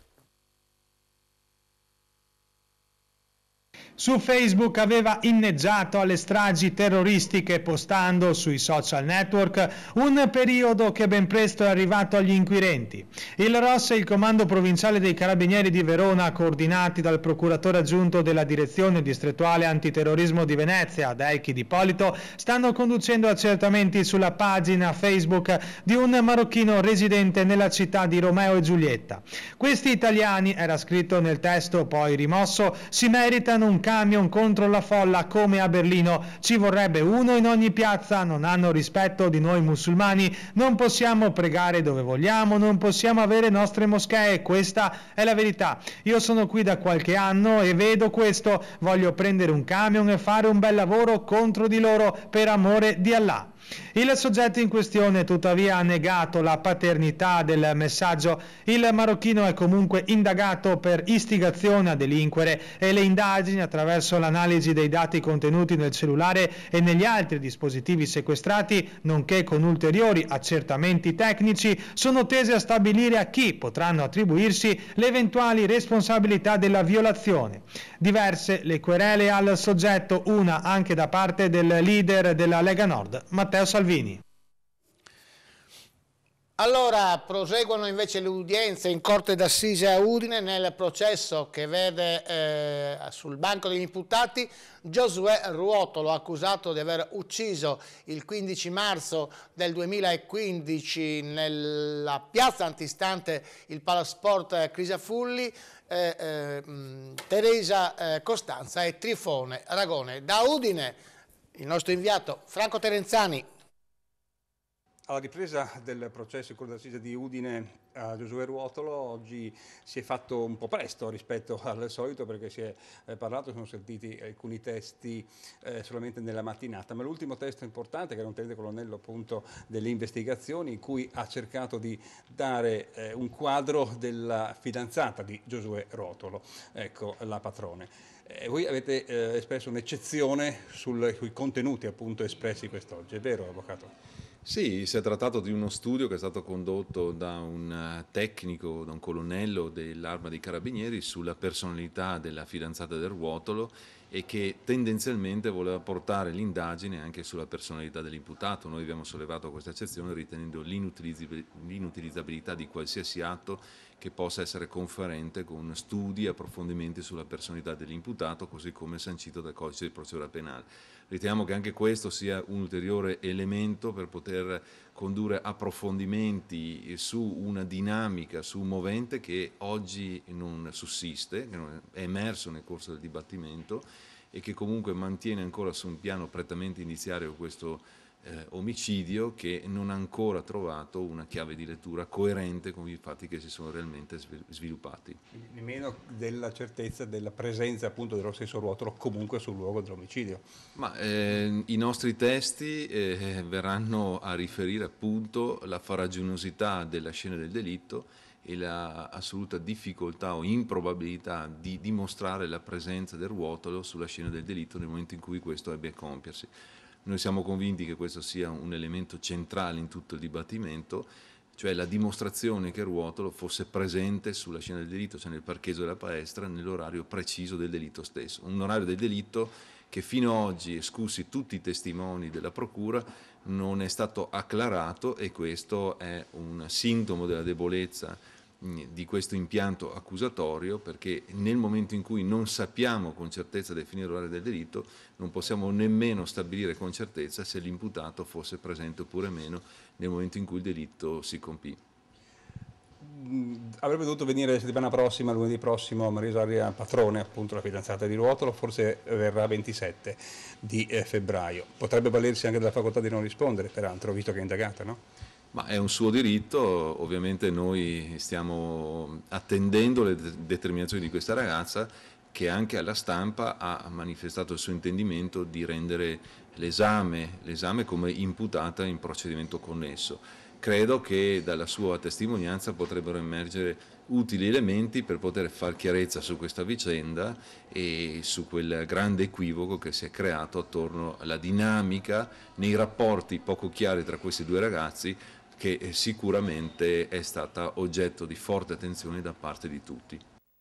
Su Facebook aveva inneggiato alle stragi terroristiche postando sui social network un periodo che ben presto è arrivato agli inquirenti. Il ROS e il Comando Provinciale dei Carabinieri di Verona, coordinati dal procuratore aggiunto della Direzione Distrettuale Antiterrorismo di Venezia, Delchi Di Polito, stanno conducendo accertamenti sulla pagina Facebook di un marocchino residente nella città di Romeo e Giulietta. Questi italiani, era scritto nel testo poi rimosso, si meritano un camion contro la folla come a Berlino. Ci vorrebbe uno in ogni piazza, non hanno rispetto di noi musulmani, non possiamo pregare dove vogliamo, non possiamo avere nostre moschee, questa è la verità. Io sono qui da qualche anno e vedo questo, voglio prendere un camion e fare un bel lavoro contro di loro per amore di Allah. Il soggetto in questione tuttavia ha negato la paternità del messaggio. Il marocchino è comunque indagato per istigazione a delinquere e le indagini, attraverso l'analisi dei dati contenuti nel cellulare e negli altri dispositivi sequestrati, nonché con ulteriori accertamenti tecnici, sono tese a stabilire a chi potranno attribuirsi le eventuali responsabilità della violazione. Diverse le querele al soggetto, una anche da parte del leader della Lega Nord, Matteo Salvini. Allora, proseguono invece le udienze in Corte d'Assise a Udine nel processo che vede sul banco degli imputati Giosuè Ruotolo, accusato di aver ucciso il 15 marzo del 2015 nella piazza antistante il Palasport Crisafulli Teresa Costanza e Trifone Ragone. Da Udine il nostro inviato Franco Terenzani. Alla ripresa del processo in Corte d'Assise di Udine a Giosuè Ruotolo oggi si è fatto un po' presto rispetto al solito, perché si è parlato, sono sentiti alcuni testi solamente nella mattinata, ma l'ultimo testo importante, che era un tenente colonnello appunto delle investigazioni, in cui ha cercato di dare un quadro della fidanzata di Giosuè Ruotolo, ecco, la Patrone. Voi avete espresso un'eccezione sui contenuti appunto espressi quest'oggi, è vero, avvocato? Sì, si è trattato di uno studio che è stato condotto da un tecnico, da un colonnello dell'Arma dei Carabinieri sulla personalità della fidanzata del Ruotolo e che tendenzialmente voleva portare l'indagine anche sulla personalità dell'imputato. Noi abbiamo sollevato questa eccezione ritenendo l'inutilizzabilità di qualsiasi atto che possa essere conferente con studi e approfondimenti sulla personalità dell'imputato, così come sancito dal Codice di Procedura Penale. Riteniamo che anche questo sia un ulteriore elemento per poter condurre approfondimenti su una dinamica, su un movente che oggi non sussiste, che non è emerso nel corso del dibattimento e che comunque mantiene ancora su un piano prettamente indiziario questo omicidio, che non ha ancora trovato una chiave di lettura coerente con i fatti che si sono realmente sviluppati. Nemmeno della certezza della presenza appunto dello stesso Ruotolo comunque sul luogo dell'omicidio. Ma i nostri testi verranno a riferire appunto la farraginosità della scena del delitto e la assoluta difficoltà o improbabilità di dimostrare la presenza del Ruotolo sulla scena del delitto nel momento in cui questo ebbe a compiersi. Noi siamo convinti che questo sia un elemento centrale in tutto il dibattimento, cioè la dimostrazione che Ruotolo fosse presente sulla scena del delitto, cioè nel parcheggio della palestra, nell'orario preciso del delitto stesso. Un orario del delitto che fino ad oggi, esclusi tutti i testimoni della Procura, non è stato acclarato, e questo è un sintomo della debolezza di questo impianto accusatorio, perché nel momento in cui non sappiamo con certezza definire l'orario del delitto, non possiamo nemmeno stabilire con certezza se l'imputato fosse presente oppure meno nel momento in cui il delitto si compì. Avrebbe dovuto venire la settimana prossima, lunedì prossimo, Maria Rosaria Patrone, appunto la fidanzata di Ruotolo, forse verrà 27 di febbraio. Potrebbe valersi anche della facoltà di non rispondere, peraltro, visto che è indagata, no? Ma è un suo diritto, ovviamente noi stiamo attendendo le determinazioni di questa ragazza, che anche alla stampa ha manifestato il suo intendimento di rendere l'esame come imputata in procedimento connesso. Credo che dalla sua testimonianza potrebbero emergere utili elementi per poter far chiarezza su questa vicenda e su quel grande equivoco che si è creato attorno alla dinamica nei rapporti poco chiari tra questi due ragazzi, che sicuramente è stata oggetto di forte attenzione da parte di tutti.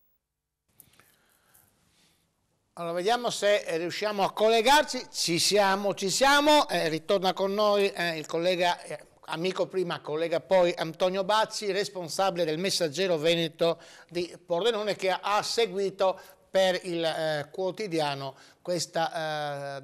Allora, vediamo se riusciamo a collegarci. Ci siamo. Ritorna con noi il collega, amico prima, collega poi Antonio Bacci, responsabile del Messaggero Veneto di Pordenone, che ha seguito per il quotidiano questa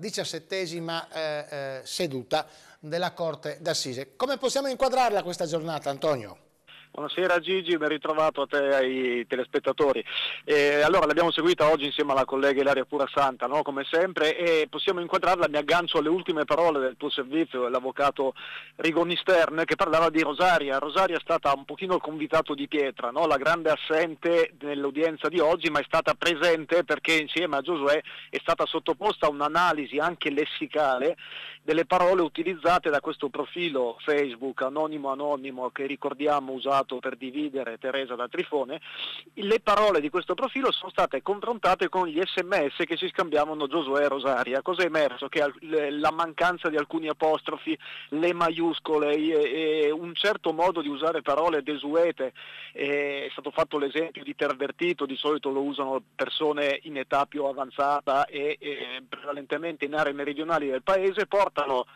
17ª seduta della Corte d'Assise. Come possiamo inquadrarla questa giornata, Antonio? Buonasera Gigi, ben ritrovato a te e ai telespettatori. Allora l'abbiamo seguita oggi insieme alla collega Ilaria Purasanta, no? Come sempre, e possiamo inquadrarla, mi aggancio alle ultime parole del tuo servizio, l'avvocato Rigoni Stern, che parlava di Rosaria. Rosaria è stata un pochino il convitato di pietra, no? La grande assente nell'udienza di oggi, ma è stata presente perché insieme a Giosuè è stata sottoposta a un'analisi anche lessicale delle parole utilizzate da questo profilo Facebook anonimo che ricordiamo usato per dividere Teresa da Trifone. Le parole di questo profilo sono state confrontate con gli SMS che si scambiavano Giosuè e Rosaria. Cosa è emerso? Che la mancanza di alcuni apostrofi, le maiuscole e un certo modo di usare parole desuete, è stato fatto l'esempio di pervertito, di solito lo usano persone in età più avanzata e prevalentemente in aree meridionali del paese, portano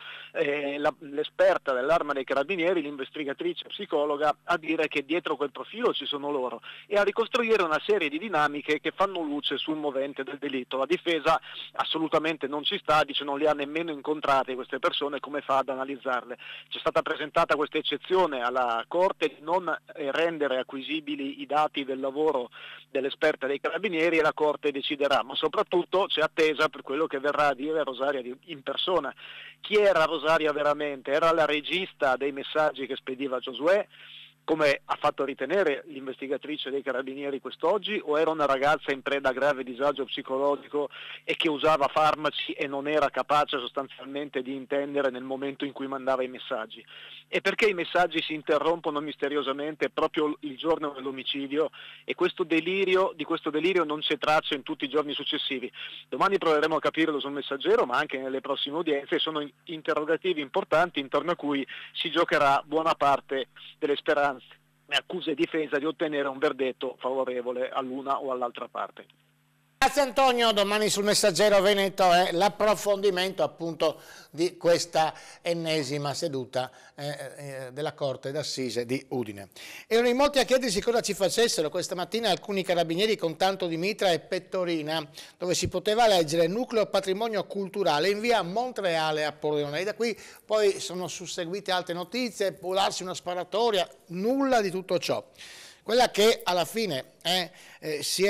l'esperta dell'Arma dei Carabinieri, l'investigatrice psicologa, a dire che dietro quel profilo ci sono loro e a ricostruire una serie di dinamiche che fanno luce sul movente del delitto. La difesa assolutamente non ci sta, dice non le ha nemmeno incontrate queste persone, come fa ad analizzarle? C'è stata presentata questa eccezione alla Corte di non rendere acquisibili i dati del lavoro dell'esperta dei Carabinieri e la Corte deciderà, ma soprattutto c'è attesa per quello che verrà a dire Rosaria in persona. Chi era Rosaria veramente? Era la regista dei messaggi che spediva Giosuè, come ha fatto ritenere l'investigatrice dei Carabinieri quest'oggi, o era una ragazza in preda a grave disagio psicologico e che usava farmaci e non era capace sostanzialmente di intendere nel momento in cui mandava i messaggi? E perché i messaggi si interrompono misteriosamente proprio il giorno dell'omicidio e di questo delirio non c'è traccia in tutti i giorni successivi? Domani proveremo a capirlo sul Messaggero, ma anche nelle prossime udienze sono interrogativi importanti intorno a cui si giocherà buona parte delle speranze, accusa e difesa di ottenere un verdetto favorevole all'una o all'altra parte. Grazie Antonio, domani sul Messaggero Veneto è l'approfondimento appunto di questa ennesima seduta della Corte d'Assise di Udine. Erano in molti a chiedersi cosa ci facessero questa mattina alcuni carabinieri con tanto di mitra e pettorina, dove si poteva leggere Nucleo Patrimonio Culturale in via Montreale a Pordenone. E da qui poi sono susseguite altre notizie, volarsi una sparatoria, nulla di tutto ciò. Quella che alla fine si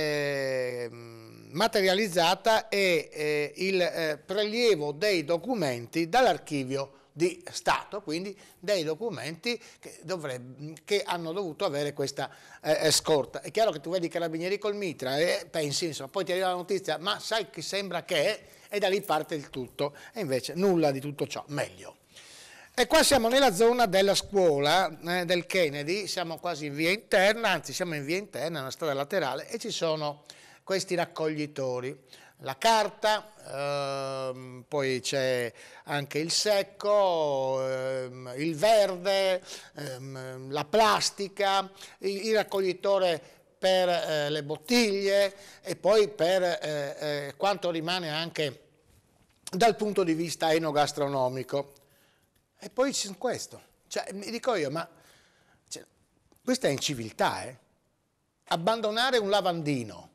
è materializzata è il prelievo dei documenti dall'archivio di Stato, quindi dei documenti che hanno dovuto avere questa scorta. È chiaro che tu vedi i carabinieri col mitra e pensi, insomma, poi ti arriva la notizia, ma sai che sembra che è, e da lì parte il tutto, e invece nulla di tutto ciò, meglio. E qua siamo nella zona della scuola del Kennedy, siamo quasi in via interna, anzi siamo in via interna, una strada laterale, e ci sono questi raccoglitori. La carta, poi c'è anche il secco, il verde, la plastica, il raccoglitore per le bottiglie e poi per quanto rimane anche dal punto di vista enogastronomico. E poi c'è questo, cioè, mi dico io, ma questa è inciviltà, abbandonare un lavandino,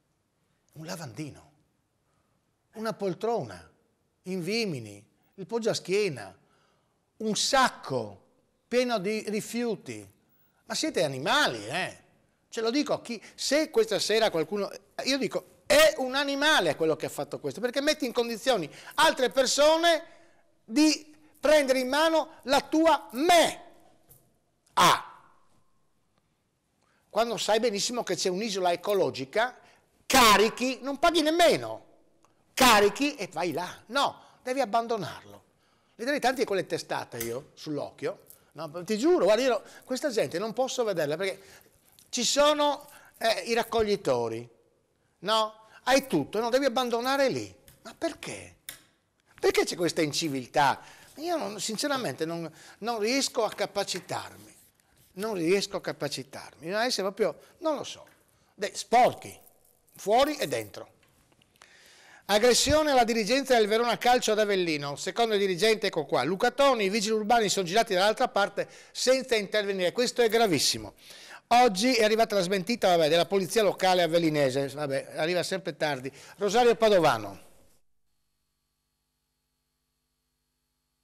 una poltrona, in vimini, il poggiaschiena, un sacco pieno di rifiuti, ma siete animali, Ce lo dico a chi, se questa sera qualcuno, io dico, è un animale quello che ha fatto questo, perché metti in condizioni altre persone di prendere in mano la tua me. Quando sai benissimo che c'è un'isola ecologica, carichi, non paghi nemmeno, carichi e vai là. No, devi abbandonarlo. Ne darei tanti di quelle testate io, sull'occhio, no? Ti giuro, guarda, io questa gente non posso vederla perché ci sono i raccoglitori, no? Hai tutto, no? Devi abbandonare lì. Ma perché? Perché c'è questa inciviltà? Io sinceramente non riesco a capacitarmi, bisogna essere proprio, non lo so, sporchi, fuori e dentro. Aggressione alla dirigenza del Verona Calcio ad Avellino, secondo il dirigente, ecco qua, Luca Toni, i vigili urbani sono girati dall'altra parte senza intervenire, questo è gravissimo. Oggi è arrivata la smentita della polizia locale avellinese, arriva sempre tardi. Rosario Padovano.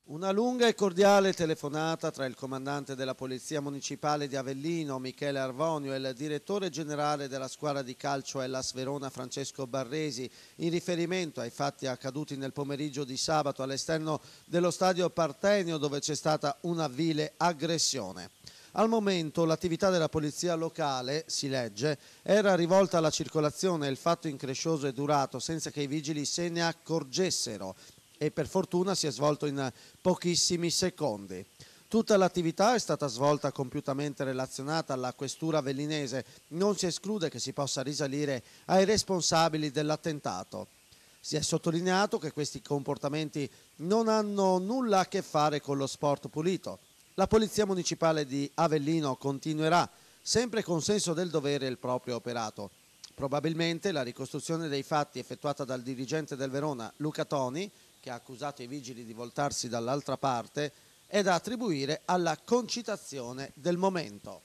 Una lunga e cordiale telefonata tra il comandante della Polizia Municipale di Avellino, Michele Arvonio, e il direttore generale della squadra di calcio Hellas Verona, Francesco Barresi, in riferimento ai fatti accaduti nel pomeriggio di sabato all'esterno dello stadio Partenio, dove c'è stata una vile aggressione. Al momento l'attività della polizia locale, si legge, era rivolta alla circolazione e il fatto increscioso è durato senza che i vigili se ne accorgessero e per fortuna si è svolto in pochissimi secondi. Tutta l'attività è stata svolta compiutamente relazionata alla questura avellinese, non si esclude che si possa risalire ai responsabili dell'attentato. Si è sottolineato che questi comportamenti non hanno nulla a che fare con lo sport pulito. La Polizia Municipale di Avellino continuerà, sempre con senso del dovere, il proprio operato. Probabilmente la ricostruzione dei fatti effettuata dal dirigente del Verona, Luca Toni, che ha accusato i vigili di voltarsi dall'altra parte, è da attribuire alla concitazione del momento.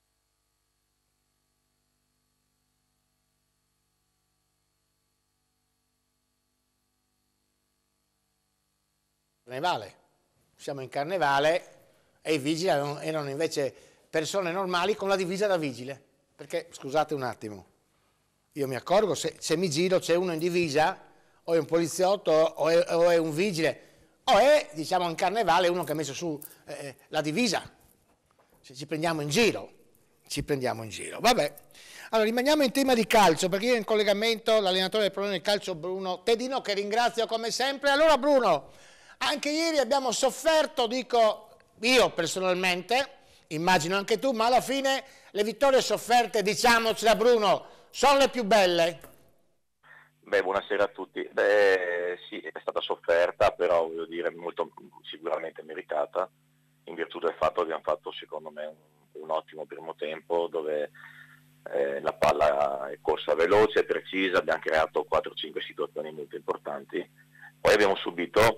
Carnevale. Siamo in carnevale e i vigili erano invece persone normali con la divisa da vigile. Perché, scusate un attimo, io mi accorgo se mi giro c'è uno in divisa, o è un poliziotto o è un vigile, o è, diciamo, in carnevale uno che ha messo su la divisa. Ci prendiamo in giro, Vabbè, allora rimaniamo in tema di calcio, perché io in collegamento l'allenatore del Polonia del calcio, Bruno Tedino, che ringrazio come sempre. Allora Bruno, anche ieri abbiamo sofferto, dico io personalmente, immagino anche tu, ma alla fine le vittorie sofferte, diciamocela Bruno, sono le più belle. Beh, buonasera a tutti. Beh, sì, è stata sofferta, però voglio dire molto sicuramente meritata, in virtù del fatto che abbiamo fatto secondo me un ottimo primo tempo dove la palla è corsa veloce, precisa, abbiamo creato 4-5 situazioni molto importanti. Poi abbiamo subito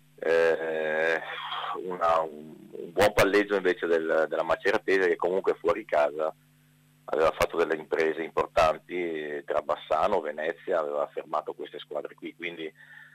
un buon palleggio invece della Maceratese, che comunque fuori casa aveva fatto delle imprese importanti tra Bassano, Venezia, aveva fermato queste squadre qui, quindi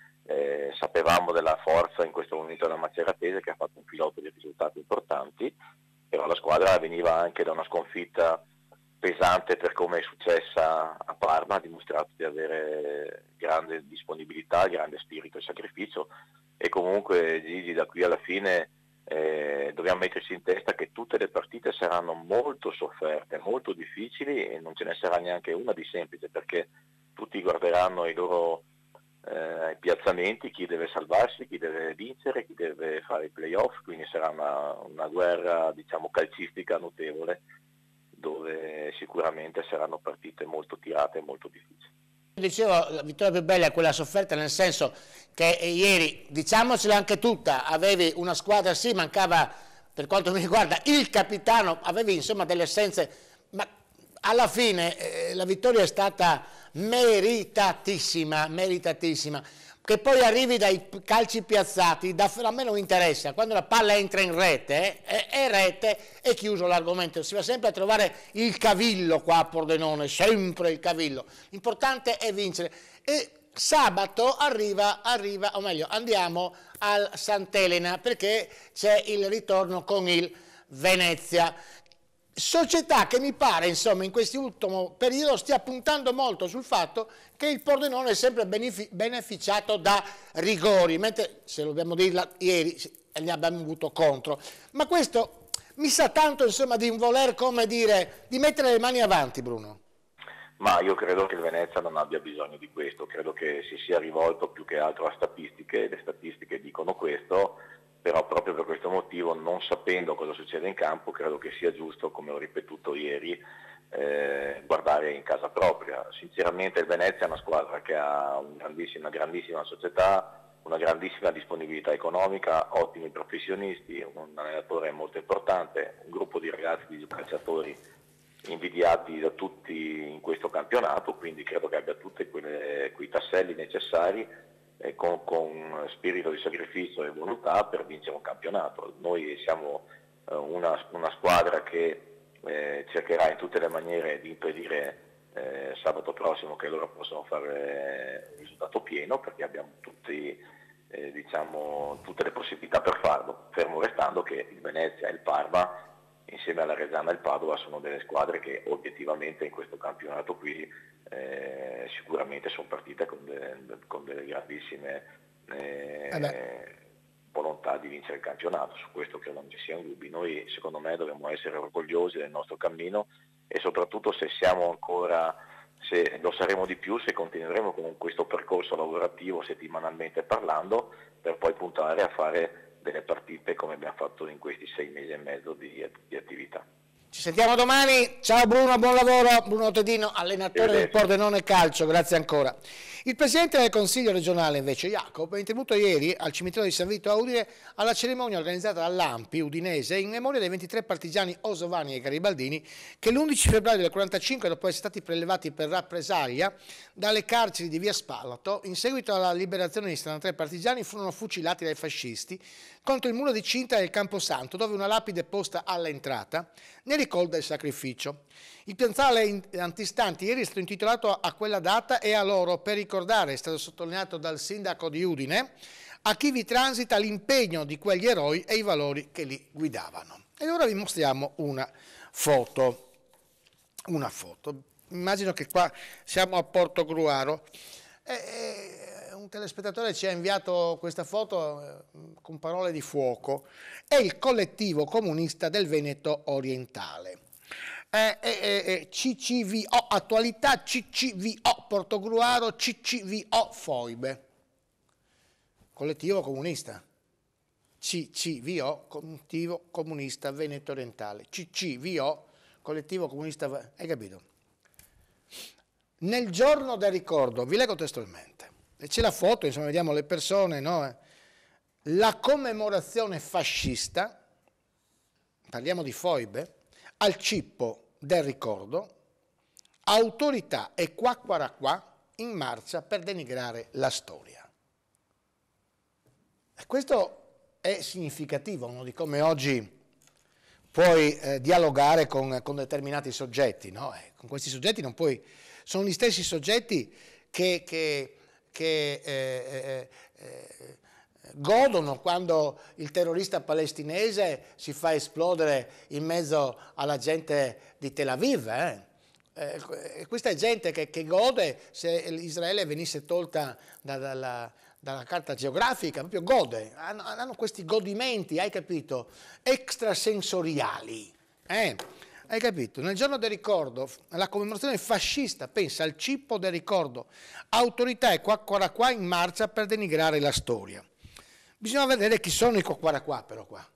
sapevamo della forza in questo momento della Maceratese, che ha fatto un filotto di risultati importanti, però la squadra veniva anche da una sconfitta pesante per come è successa a Parma, ha dimostrato di avere grande disponibilità, grande spirito e sacrificio, e comunque Gigi, da qui alla fine dobbiamo metterci in testa che tutte le partite saranno molto sofferte, molto difficili, e non ce ne sarà neanche una di semplice, perché tutti guarderanno i loro piazzamenti, chi deve salvarsi, chi deve vincere, chi deve fare i playoff, quindi sarà una guerra, diciamo, calcistica notevole, dove sicuramente saranno partite molto tirate e molto difficili. Dicevo, la vittoria più bella è quella sofferta, nel senso che ieri, diciamocela anche tutta, avevi una squadra, sì, mancava per quanto mi riguarda il capitano, avevi insomma delle assenze, ma alla fine la vittoria è stata meritatissima, che poi arrivi dai calci piazzati, a me non interessa, quando la palla entra in rete, è rete, è chiuso l'argomento, si va sempre a trovare il cavillo qua a Pordenone, sempre il cavillo, l'importante è vincere. E sabato o meglio, andiamo al Sant'Elena, perché c'è il ritorno con il Venezia. Società che mi pare, insomma, in quest'ultimo periodo stia puntando molto sul fatto che il Pordenone è sempre beneficiato da rigori, mentre, se dobbiamo dirla, ieri ne abbiamo avuto contro. Ma questo mi sa tanto, insomma, di voler, come dire, di mettere le mani avanti, Bruno. Ma io credo che il Venezia non abbia bisogno di questo, credo che si sia rivolto più che altro a statistiche, le statistiche dicono questo, però proprio per questo motivo, non sapendo cosa succede in campo, credo che sia giusto, come ho ripetuto ieri, guardare in casa propria. Sinceramente il Venezia è una squadra che ha una grandissima società, una grandissima disponibilità economica, ottimi professionisti, un allenatore molto importante, un gruppo di ragazzi, di calciatori invidiati da tutti in questo campionato, quindi credo che abbia tutti quei tasselli necessari, con spirito di sacrificio e volontà per vincere un campionato. Noi siamo una squadra che cercherà in tutte le maniere di impedire sabato prossimo che loro possano fare un risultato pieno, perché abbiamo tutti diciamo, tutte le possibilità per farlo, fermo restando che il Venezia e il Parma insieme alla Reggiana e il Padova sono delle squadre che obiettivamente in questo campionato qui sicuramente sono partite con delle grandissime volontà di vincere il campionato. Su questo credo non ci siano dubbi. Noi secondo me dobbiamo essere orgogliosi del nostro cammino e soprattutto se lo saremo di più se continueremo con questo percorso lavorativo settimanalmente parlando, per poi puntare a fare delle partite come abbiamo fatto in questi 6 mesi e mezzo di attività. Ci sentiamo domani, ciao Bruno, buon lavoro. Bruno Tedino, allenatore del Pordenone Calcio, grazie ancora. Il Presidente del Consiglio regionale invece, Jacob, è intervenuto ieri al cimitero di San Vito a Udine alla cerimonia organizzata dall'ANPI udinese in memoria dei 23 partigiani osovani e garibaldini che l'11 febbraio del 1945, dopo essere stati prelevati per rappresaglia dalle carceri di via Spalato, in seguito alla liberazione di 73 partigiani furono fucilati dai fascisti contro il muro di cinta del Camposanto, dove una lapide posta all'entrata ne ricorda il sacrificio. Il piazzale antistanti ieri è stato intitolato a quella data e a loro per ricordare, è stato sottolineato dal sindaco di Udine, a chi vi transita l'impegno di quegli eroi e i valori che li guidavano. E ora vi mostriamo una foto. Immagino che qua siamo a Portogruaro. Un telespettatore ci ha inviato questa foto con parole di fuoco. È il collettivo comunista del Veneto orientale. CCVO Attualità, CCVO Portogruaro, CCVO Foibe. Collettivo comunista. CCVO, collettivo comunista Veneto orientale. CCVO, collettivo comunista, hai capito? Nel giorno del ricordo, vi leggo testualmente, e c'è la foto, insomma, vediamo le persone, no? La commemorazione fascista, parliamo di foibe, al cippo del ricordo, autorità e qua in marcia per denigrare la storia. E questo è significativo, no? Di come oggi puoi dialogare con determinati soggetti, no? Con questi soggetti non puoi, sono gli stessi soggetti che godono quando il terrorista palestinese si fa esplodere in mezzo alla gente di Tel Aviv. Questa è gente che gode se Israele venisse tolta dalla carta geografica, proprio gode, hanno questi godimenti, hai capito, extrasensoriali. Hai capito? Nel giorno del ricordo, la commemorazione fascista pensa al cippo del ricordo, autorità e qua in marcia per denigrare la storia. Bisogna vedere chi sono i qua, però qua.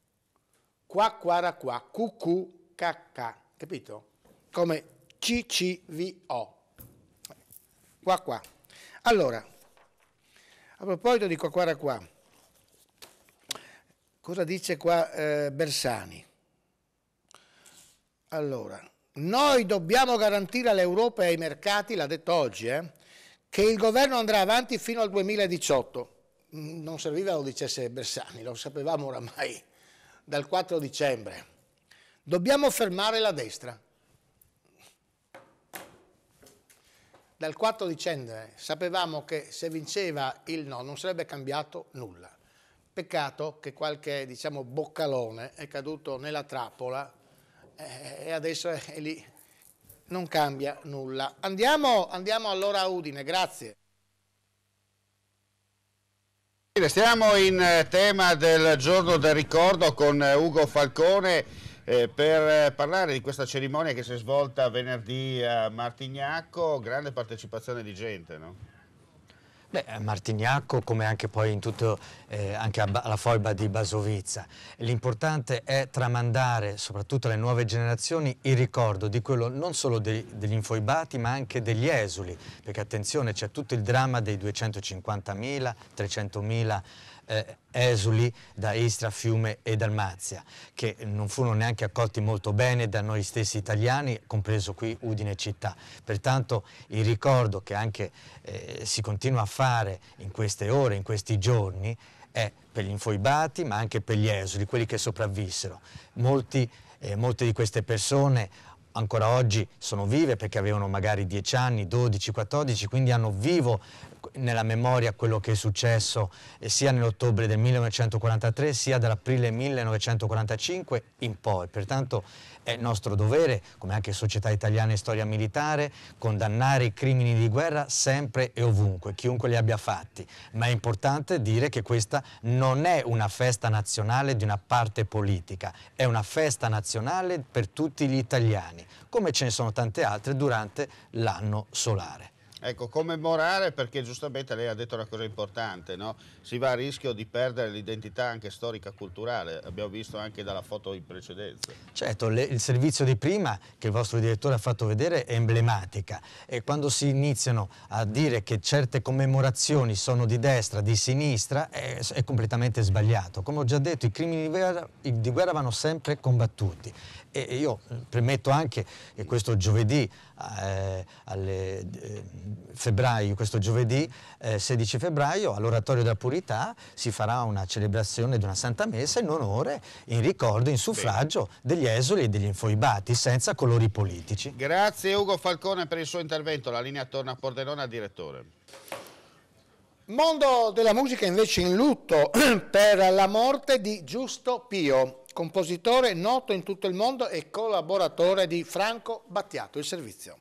Qua, QQKK, capito? Come CCVO. Qua. Allora, a proposito di qua, cosa dice qua Bersani? Allora, noi dobbiamo garantire all'Europa e ai mercati, l'ha detto oggi, che il governo andrà avanti fino al 2018. Non serviva lo dicesse Bersani, lo sapevamo oramai dal 4 dicembre. Dobbiamo fermare la destra. Dal 4 dicembre sapevamo che se vinceva il no non sarebbe cambiato nulla. Peccato che qualche, diciamo, boccalone è caduto nella trappola e adesso è lì, non cambia nulla. Andiamo allora a Udine, grazie. Stiamo in tema del giorno del ricordo con Ugo Falcone per parlare di questa cerimonia che si è svolta venerdì a Martignacco, grande partecipazione di gente, no? A Martignacco, come anche poi in tutto, anche alla foiba di Basovizza. L'importante è tramandare, soprattutto alle nuove generazioni, il ricordo di quello non solo degli infoibati, ma anche degli esuli, perché attenzione, c'è tutto il dramma dei 250.000, 300.000 esuli da Istra, Fiume e Dalmazia, che non furono neanche accolti molto bene da noi stessi italiani, compreso qui Udine città. Pertanto il ricordo che anche si continua a fare in queste ore, in questi giorni, è per gli infoibati ma anche per gli esuli, quelli che sopravvissero. Molte di queste persone ancora oggi sono vive perché avevano magari 10 anni, 12, 14, quindi hanno vivo nella memoria quello che è successo sia nell'ottobre del 1943 sia dall'aprile 1945 in poi. Pertanto è nostro dovere, come anche Società Italiana di Storia Militare, condannare i crimini di guerra sempre e ovunque, chiunque li abbia fatti. Ma è importante dire che questa non è una festa nazionale di una parte politica, è una festa nazionale per tutti gli italiani, come ce ne sono tante altre durante l'anno solare. Ecco, commemorare perché giustamente lei ha detto una cosa importante, no? Si va a rischio di perdere l'identità anche storica culturale, abbiamo visto anche dalla foto in precedenza. Certo, il servizio di prima che il vostro direttore ha fatto vedere è emblematica e quando si iniziano a dire che certe commemorazioni sono di destra, di sinistra, è completamente sbagliato. Come ho già detto, i crimini di guerra vanno sempre combattuti. E io premetto anche che questo giovedì, questo giovedì 16 febbraio all'Oratorio della Purità si farà una celebrazione di una Santa Messa in onore, in ricordo, in suffragio degli esuli e degli infoibati, senza colori politici. Grazie Ugo Falcone per il suo intervento, la linea torna a Pordenone, direttore. Mondo della musica invece in lutto per la morte di Giusto Pio, compositore noto in tutto il mondo e collaboratore di Franco Battiato. Il servizio.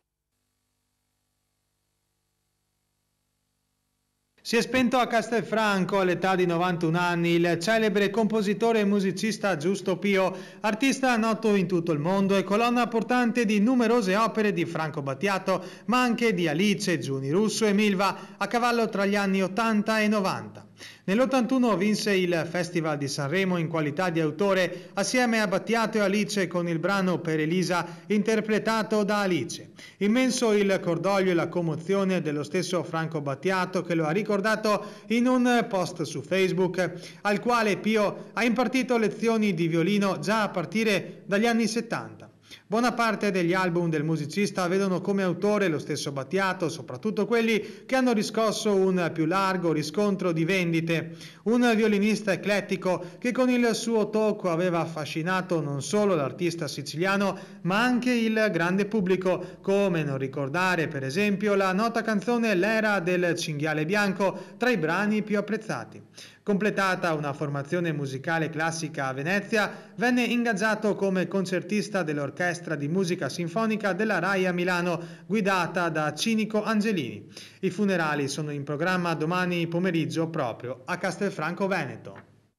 Si è spento a Castelfranco all'età di 91 anni il celebre compositore e musicista Giusto Pio, artista noto in tutto il mondo e colonna portante di numerose opere di Franco Battiato, ma anche di Alice, Giuni Russo e Milva, a cavallo tra gli anni 80 e 90. Nell'81 vinse il Festival di Sanremo in qualità di autore assieme a Battiato e Alice con il brano Per Elisa interpretato da Alice. Immenso il cordoglio e la commozione dello stesso Franco Battiato che lo ha ricordato in un post su Facebook al quale Pio ha impartito lezioni di violino già a partire dagli anni 70. Buona parte degli album del musicista vedono come autore lo stesso Battiato, soprattutto quelli che hanno riscosso un più largo riscontro di vendite. Un violinista eclettico che con il suo tocco aveva affascinato non solo l'artista siciliano, ma anche il grande pubblico, come non ricordare per esempio la nota canzone L'era del cinghiale bianco, tra i brani più apprezzati. Completata una formazione musicale classica a Venezia, venne ingaggiato come concertista dell'Orchestra di Musica Sinfonica della RAI a Milano, guidata da Cinico Angelini. I funerali sono in programma domani pomeriggio proprio a Castelfranco Veneto.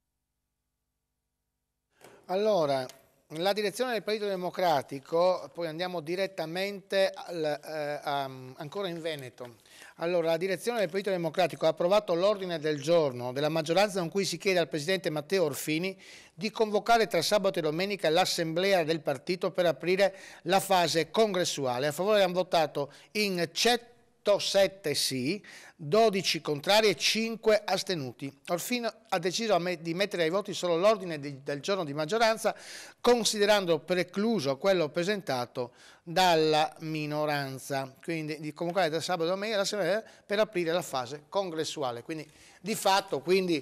Allora, la direzione del Partito Democratico, poi andiamo direttamente ancora in Veneto. Allora, la direzione del Partito Democratico ha approvato l'ordine del giorno della maggioranza con cui si chiede al Presidente Matteo Orfini di convocare tra sabato e domenica l'assemblea del partito per aprire la fase congressuale. A favore hanno votato in 107 sì, 12 contrari e 5 astenuti. Orfini ha deciso di mettere ai voti solo l'ordine del giorno di maggioranza, considerando precluso quello presentato dalla minoranza, quindi di convocare da sabato e domenica l'assemblea per aprire la fase congressuale. Quindi di fatto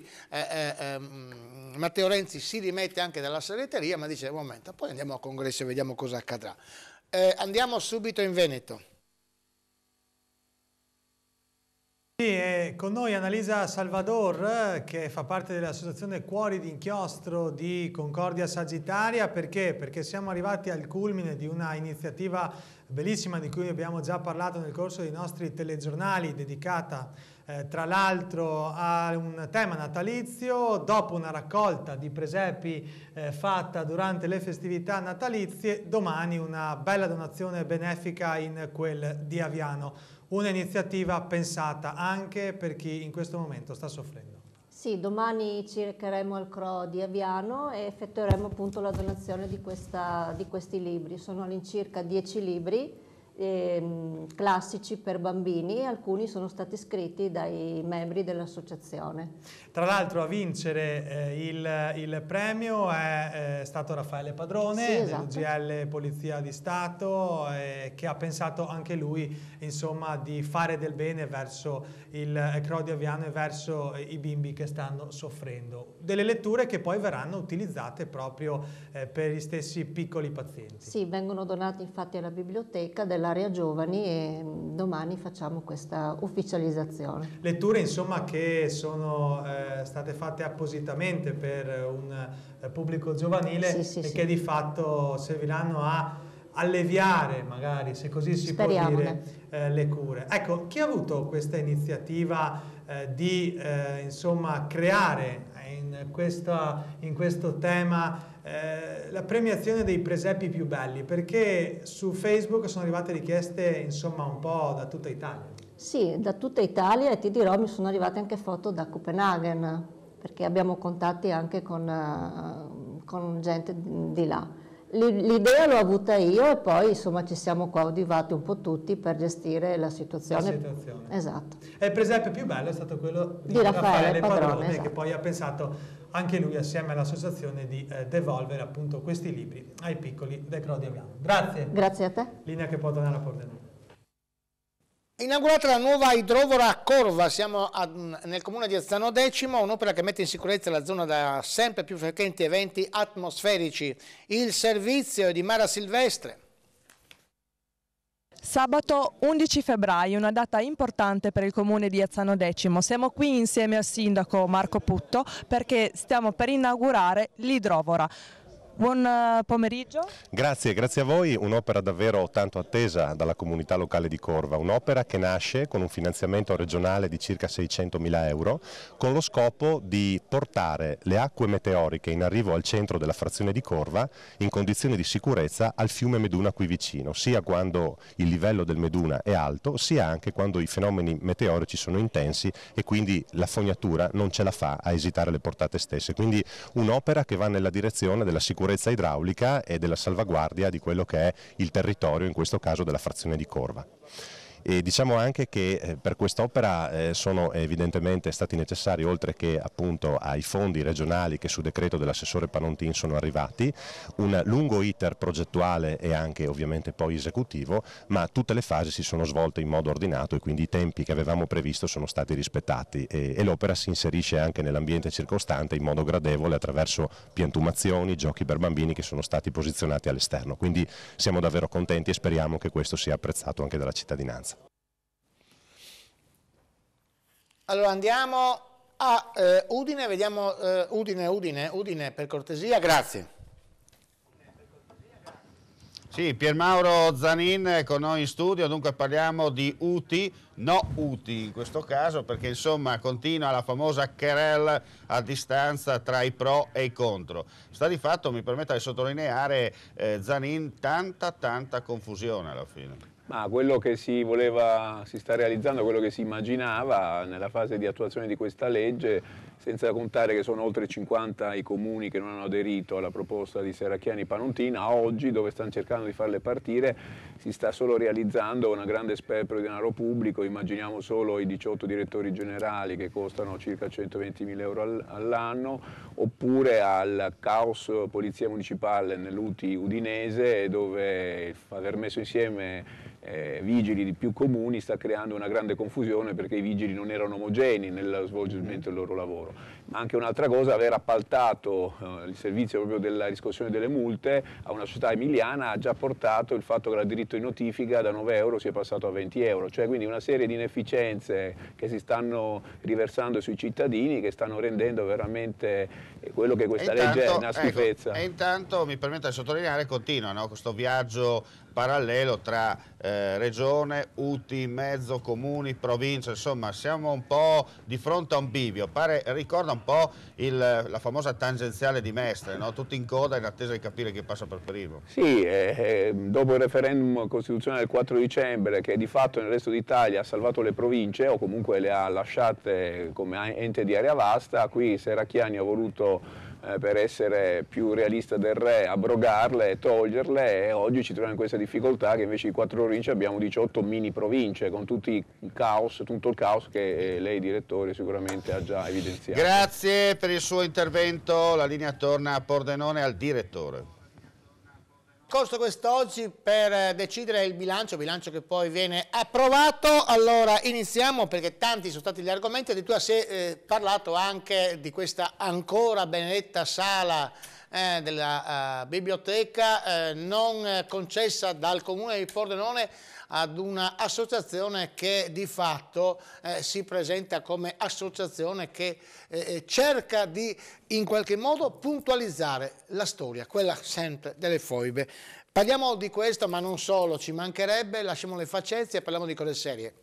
Matteo Renzi si rimette anche dalla segreteria, ma dice un momento, poi andiamo al congresso e vediamo cosa accadrà. Andiamo subito in Veneto. Sì, con noi Annalisa Salvador che fa parte dell'associazione Cuori d'Inchiostro di Concordia Sagittaria. Perché? Perché siamo arrivati al culmine di una iniziativa bellissima di cui abbiamo già parlato nel corso dei nostri telegiornali, dedicata tra l'altro a un tema natalizio. Dopo una raccolta di presepi fatta durante le festività natalizie, domani una bella donazione benefica in quel di Aviano. Un'iniziativa pensata anche per chi in questo momento sta soffrendo. Sì, domani ci recheremo al CRO di Aviano e effettueremo appunto la donazione di questi libri. Sono all'incirca 10 libri classici per bambini, alcuni sono stati scritti dai membri dell'associazione. Tra l'altro a vincere il premio è stato Raffaele Padrone, sì, esatto, dell'UGL Polizia di Stato, che ha pensato anche lui insomma di fare del bene verso il CRO di Aviano e verso i bimbi che stanno soffrendo. Delle letture che poi verranno utilizzate proprio per gli stessi piccoli pazienti. Sì, vengono donati infatti alla biblioteca della dell'area giovani e domani facciamo questa ufficializzazione. Letture insomma che sono state fatte appositamente per un pubblico giovanile e che di fatto serviranno a alleviare, magari, se così si può dire, le cure. Ecco, chi ha avuto questa iniziativa di insomma creare in questo tema la premiazione dei presepi più belli? Perché su Facebook sono arrivate richieste insomma un po' da tutta Italia. Sì, da tutta Italia, e ti dirò, mi sono arrivate anche foto da Copenaghen, perché abbiamo contatti anche con gente di là. L'idea l'ho avuta io e poi insomma ci siamo coadiuvati un po' tutti per gestire la situazione. Esatto. E il presepio più bello è stato quello di Raffaele Padrone, esatto, che poi ha pensato anche lui assieme all'associazione di devolvere appunto questi libri ai piccoli del Cro di Aviano. Grazie. Grazie a te. Linea che può tornare a Pordenone. Inaugurata la nuova idrovora a Corva, siamo nel comune di Azzano Decimo, un'opera che mette in sicurezza la zona da sempre più frequenti eventi atmosferici. Il servizio è di Mara Silvestre. Sabato 11 febbraio, una data importante per il comune di Azzano Decimo. Siamo qui insieme al sindaco Marco Putto perché stiamo per inaugurare l'idrovora. Buon pomeriggio. Grazie a voi, un'opera davvero tanto attesa dalla comunità locale di Corva, un'opera che nasce con un finanziamento regionale di circa 600.000 euro con lo scopo di portare le acque meteoriche in arrivo al centro della frazione di Corva in condizioni di sicurezza al fiume Meduna qui vicino, sia quando il livello del Meduna è alto, sia anche quando i fenomeni meteorici sono intensi e quindi la fognatura non ce la fa a esitare le portate stesse. Quindi un'opera che va nella direzione della sicurezza idraulica e della salvaguardia di quello che è il territorio, in questo caso della frazione di Corva. E diciamo anche che per quest'opera sono evidentemente stati necessari, oltre che appunto ai fondi regionali che su decreto dell'assessore Panontin sono arrivati, un lungo iter progettuale e anche ovviamente poi esecutivo, ma tutte le fasi si sono svolte in modo ordinato e quindi i tempi che avevamo previsto sono stati rispettati e l'opera si inserisce anche nell'ambiente circostante in modo gradevole attraverso piantumazioni, giochi per bambini che sono stati posizionati all'esterno. Quindi siamo davvero contenti e speriamo che questo sia apprezzato anche dalla cittadinanza. Allora andiamo a Udine, vediamo Udine per cortesia, grazie. Sì, Piermauro Zanin con noi in studio, dunque parliamo di UTI, no UTI in questo caso, perché insomma continua la famosa querelle a distanza tra i pro e i contro. Sta di fatto, mi permetta di sottolineare, Zanin, tanta confusione alla fine. Ma quello che si sta realizzando, quello che si immaginava nella fase di attuazione di questa legge, senza contare che sono oltre 50 i comuni che non hanno aderito alla proposta di Serracchiani Panontina, oggi dove stanno cercando di farle partire si sta solo realizzando una grande sperpero di denaro pubblico. Immaginiamo solo i 18 direttori generali che costano circa 120.000 euro all'anno, oppure al caos polizia municipale nell'UTI udinese, dove aver messo insieme vigili di più comuni sta creando una grande confusione perché i vigili non erano omogenei nello svolgimento del loro lavoro. Ma anche un'altra cosa, aver appaltato il servizio proprio della riscossione delle multe a una società emiliana ha già portato il fatto che il diritto di notifica da 9 euro sia passato a 20 euro, cioè quindi una serie di inefficienze che si stanno riversando sui cittadini, che stanno rendendo veramente quello che questa legge è una schifezza. Ecco, e intanto mi permetta di sottolineare, continua questo viaggio parallelo tra regione, UTI, mezzo, comuni, provincia, insomma siamo un po' di fronte a un bivio, ricorda un po' la famosa tangenziale di Mestre, no? Tutti in coda in attesa di capire chi passa per primo. Sì, dopo il referendum costituzionale del 4 dicembre che di fatto nel resto d'Italia ha salvato le province o comunque le ha lasciate come ente di area vasta, qui Serracchiani ha voluto per essere più realista del re, abrogarle e toglierle, e oggi ci troviamo in questa difficoltà che invece di 4 province abbiamo 18 mini province con tutto il caos che lei direttore sicuramente ha già evidenziato. Grazie per il suo intervento, la linea torna a Pordenone al direttore. Costo quest'oggi per decidere il bilancio che poi viene approvato. Allora iniziamo perché tanti sono stati gli argomenti, addirittura si è parlato anche di questa ancora benedetta sala della biblioteca non concessa dal Comune di Pordenone ad un'associazione che di fatto si presenta come associazione che cerca di in qualche modo puntualizzare la storia, quella sempre delle foibe. Parliamo di questo, ma non solo, ci mancherebbe, lasciamo le facezie e parliamo di cose serie.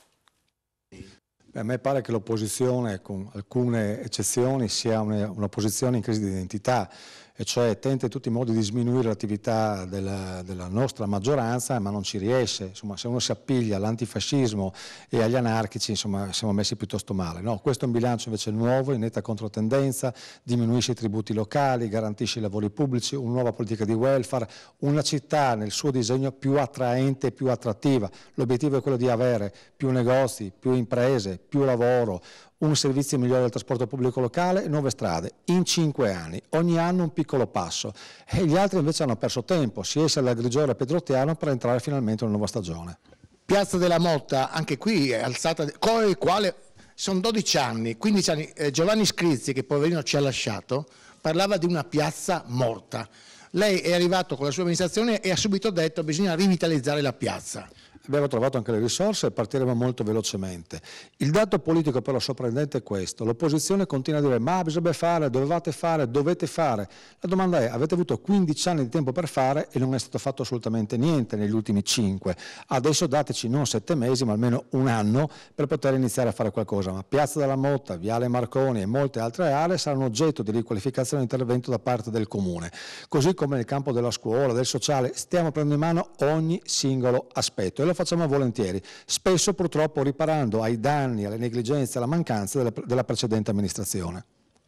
A me pare che l'opposizione, con alcune eccezioni, sia un'opposizione in crisi di identità, e cioè tenta in tutti i modi di sminuire l'attività della nostra maggioranza, ma non ci riesce. Insomma, se uno si appiglia all'antifascismo e agli anarchici, insomma, siamo messi piuttosto male. No, questo è un bilancio invece nuovo, in netta controtendenza, diminuisce i tributi locali, garantisce i lavori pubblici, una nuova politica di welfare, una città nel suo disegno più attraente e più attrattiva. L'obiettivo è quello di avere più negozi, più imprese, più lavoro, un servizio migliore del trasporto pubblico locale e nuove strade in 5 anni, ogni anno un piccolo passo, e gli altri invece hanno perso tempo, si esce dalla grigiore pedrottiano per entrare finalmente in una nuova stagione. Piazza della Motta, anche qui è alzata, con il quale sono 12 anni, 15 anni, Giovanni Scrizzi, che poverino ci ha lasciato, parlava di una piazza morta. Lei è arrivato con la sua amministrazione e ha subito detto che bisogna rivitalizzare la piazza. Abbiamo trovato anche le risorse e partiremo molto velocemente. Il dato politico però sorprendente è questo: l'opposizione continua a dire ma bisogna fare, dovevate fare, dovete fare. La domanda è: avete avuto 15 anni di tempo per fare e non è stato fatto assolutamente niente negli ultimi 5. Adesso dateci non 7 mesi ma almeno un anno per poter iniziare a fare qualcosa. Ma Piazza della Motta, Viale Marconi e molte altre aree saranno oggetto di riqualificazione e intervento da parte del Comune. Così come nel campo della scuola, del sociale, stiamo prendendo in mano ogni singolo aspetto e lo facciamo volentieri, spesso purtroppo riparando ai danni, alle negligenze, alla mancanza della precedente amministrazione.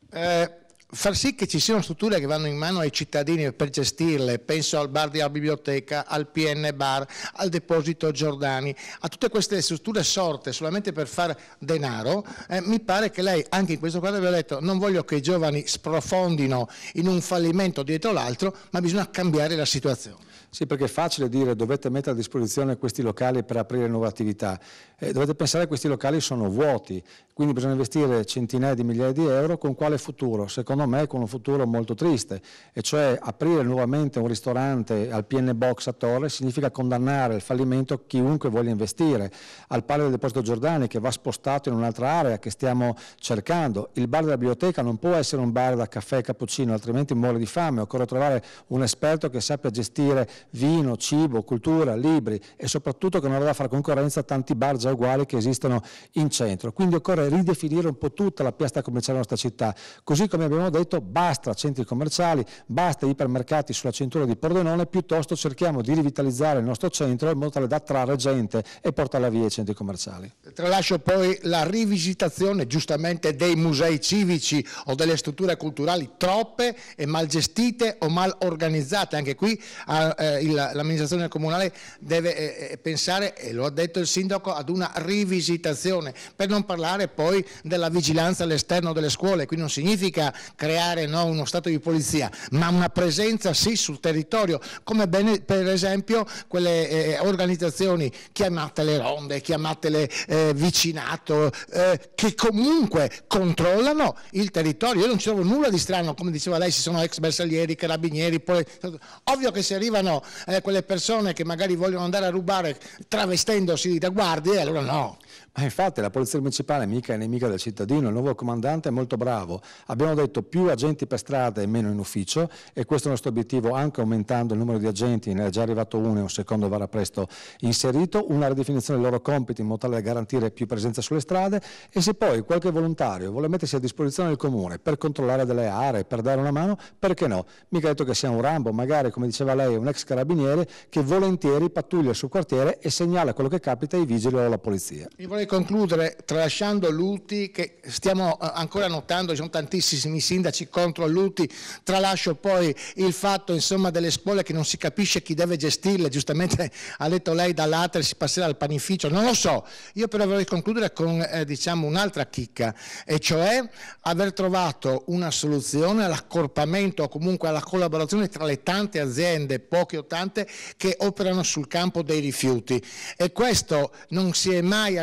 Far sì che ci siano strutture che vanno in mano ai cittadini per gestirle, penso al bar della biblioteca, al PN Bar, al deposito Giordani, a tutte queste strutture sorte solamente per far denaro. Mi pare che lei anche in questo quadro abbia detto: non voglio che i giovani sprofondino in un fallimento dietro l'altro, ma bisogna cambiare la situazione. Sì, perché è facile dire dovete mettere a disposizione questi locali per aprire nuove attività. Dovete pensare che questi locali sono vuoti, quindi bisogna investire centinaia di migliaia di euro. Con quale futuro? Secondo me con un futuro molto triste, e cioè aprire nuovamente un ristorante al PN Box a Torre significa condannare al fallimento chiunque voglia investire. Al palo del deposito Giordani, che va spostato in un'altra area che stiamo cercando. Il bar della biblioteca non può essere un bar da caffè e cappuccino, altrimenti muore di fame. Occorre trovare un esperto che sappia gestire vino, cibo, cultura, libri, e soprattutto che non vada a fare concorrenza a tanti bar già uguali che esistono in centro. Quindi occorre ridefinire un po' tutta la piazza commerciale della nostra città, così come abbiamo detto basta centri commerciali, basta ipermercati sulla cintura di Pordenone, piuttosto cerchiamo di rivitalizzare il nostro centro in modo tale da attrarre gente e portarla via i centri commerciali. Tralascio poi la rivisitazione giustamente dei musei civici o delle strutture culturali troppe e mal gestite o mal organizzate. Anche qui l'amministrazione comunale deve pensare, e lo ha detto il sindaco, ad una rivisitazione, per non parlare poi della vigilanza all'esterno delle scuole. Qui non significa creare uno stato di polizia, ma una presenza sì sul territorio, come bene per esempio quelle organizzazioni, chiamatele ronde, chiamatele vicinato, che comunque controllano il territorio. Io non ci trovo nulla di strano, come diceva lei, ci sono ex bersaglieri, carabinieri, poi ovvio che se arrivano quelle persone che magari vogliono andare a rubare travestendosi da guardie, allora no. Ma infatti la polizia municipale mica è nemica del cittadino, il nuovo comandante è molto bravo. Abbiamo detto più agenti per strada e meno in ufficio, e questo è il nostro obiettivo, anche aumentando il numero di agenti. Ne è già arrivato uno e un secondo verrà presto inserito, una ridefinizione dei loro compiti in modo tale da garantire più presenza sulle strade, e se poi qualche volontario vuole mettersi a disposizione del comune per controllare delle aree, per dare una mano, perché no? Mica detto che sia un Rambo, magari come diceva lei un ex carabiniere che volentieri pattuglia sul quartiere e segnala quello che capita ai vigili o alla polizia. Io vorrei concludere tralasciando l'UTI, che stiamo ancora notando, ci sono tantissimi sindaci contro l'UTI. Tralascio poi il fatto delle scuole che non si capisce chi deve gestirle, giustamente ha detto lei dall'Ater si passerà al panificio, non lo so. Io però vorrei concludere con un'altra chicca, e cioè aver trovato una soluzione all'accorpamento o comunque alla collaborazione tra le tante aziende, poche o tante, che operano sul campo dei rifiuti, e questo non si è mai arrivato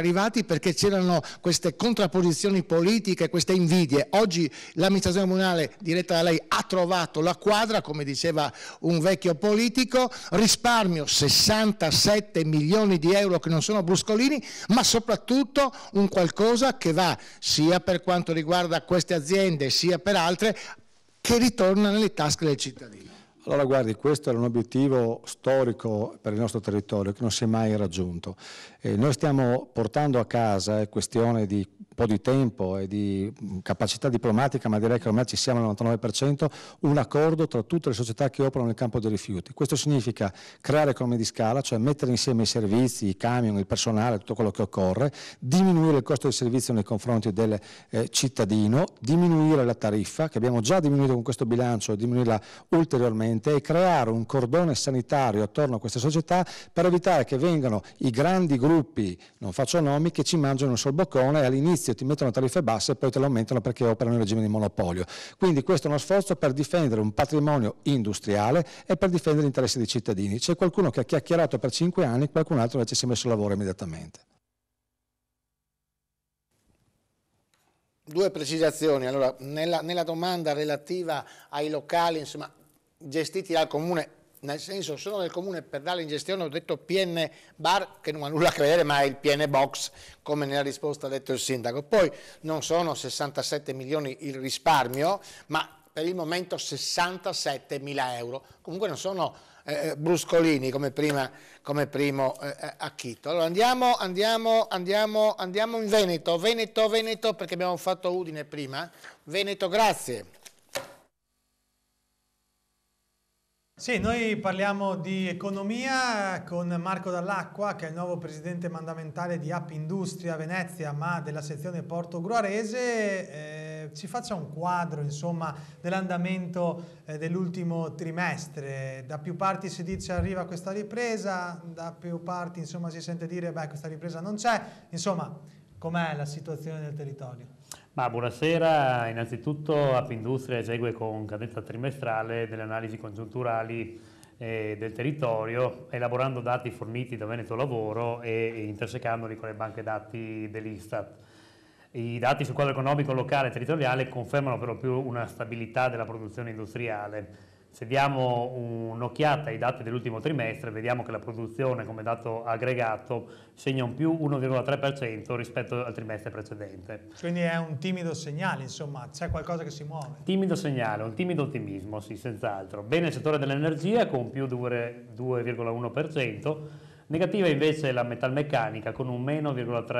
arrivati perché c'erano queste contrapposizioni politiche, queste invidie. Oggi l'amministrazione comunale diretta da lei ha trovato la quadra, come diceva un vecchio politico, risparmio 67 milioni di euro che non sono bruscolini, ma soprattutto un qualcosa che va sia per quanto riguarda queste aziende sia per altre, che ritorna nelle tasche del cittadino. Allora guardi, questo era un obiettivo storico per il nostro territorio che non si è mai raggiunto. Noi stiamo portando a casa, è questione di un po' di tempo e di capacità diplomatica, ma direi che ormai ci siamo al 99%, un accordo tra tutte le società che operano nel campo dei rifiuti. Questo significa creare economie di scala, cioè mettere insieme i servizi, i camion, il personale, tutto quello che occorre, diminuire il costo del servizio nei confronti del cittadino, diminuire la tariffa, che abbiamo già diminuito con questo bilancio, e diminuirla ulteriormente, e creare un cordone sanitario attorno a queste società per evitare che vengano i grandi gruppi, non faccio nomi, che ci mangiano un sol boccone e all'inizio ti mettono tariffe basse e poi te lo aumentano perché operano in regime di monopolio. Quindi questo è uno sforzo per difendere un patrimonio industriale e per difendere gli interessi dei cittadini. C'è qualcuno che ha chiacchierato per 5 anni, qualcun altro invece si è messo al lavoro immediatamente. Due precisazioni. Allora, nella domanda relativa ai locali, insomma, gestiti dal comune, nel senso sono del comune per darle in gestione, ho detto PN Bar, che non ha nulla a che vedere, ma è il PN Box, come nella risposta ha detto il sindaco. Poi non sono 67 milioni il risparmio, ma per il momento 67 mila euro. Comunque non sono bruscolini come primo acchitto. Allora andiamo in Veneto, perché abbiamo fatto Udine prima. Veneto, grazie. Sì, noi parliamo di economia con Marco Dall'Acqua, che è il nuovo presidente mandamentale di App Industria Venezia, ma della sezione Porto Gruarese. Ci faccia un quadro, insomma, dell'andamento dell'ultimo trimestre. Da più parti si dice arriva questa ripresa, da più parti, insomma, si sente dire beh, questa ripresa non c'è. Insomma, com'è la situazione del territorio? Ma buonasera, innanzitutto App Industria esegue con cadenza trimestrale delle analisi congiunturali del territorio, elaborando dati forniti da Veneto Lavoro e intersecandoli con le banche dati dell'Istat. I dati sul quadro economico locale e territoriale confermano per lo più una stabilità della produzione industriale. Se diamo un'occhiata ai dati dell'ultimo trimestre, vediamo che la produzione come dato aggregato segna un più 1,3% rispetto al trimestre precedente. Quindi è un timido segnale, insomma, c'è qualcosa che si muove. Timido segnale, un timido ottimismo, sì, senz'altro. Bene il settore dell'energia con più 2,1%, negativa invece la metalmeccanica con un meno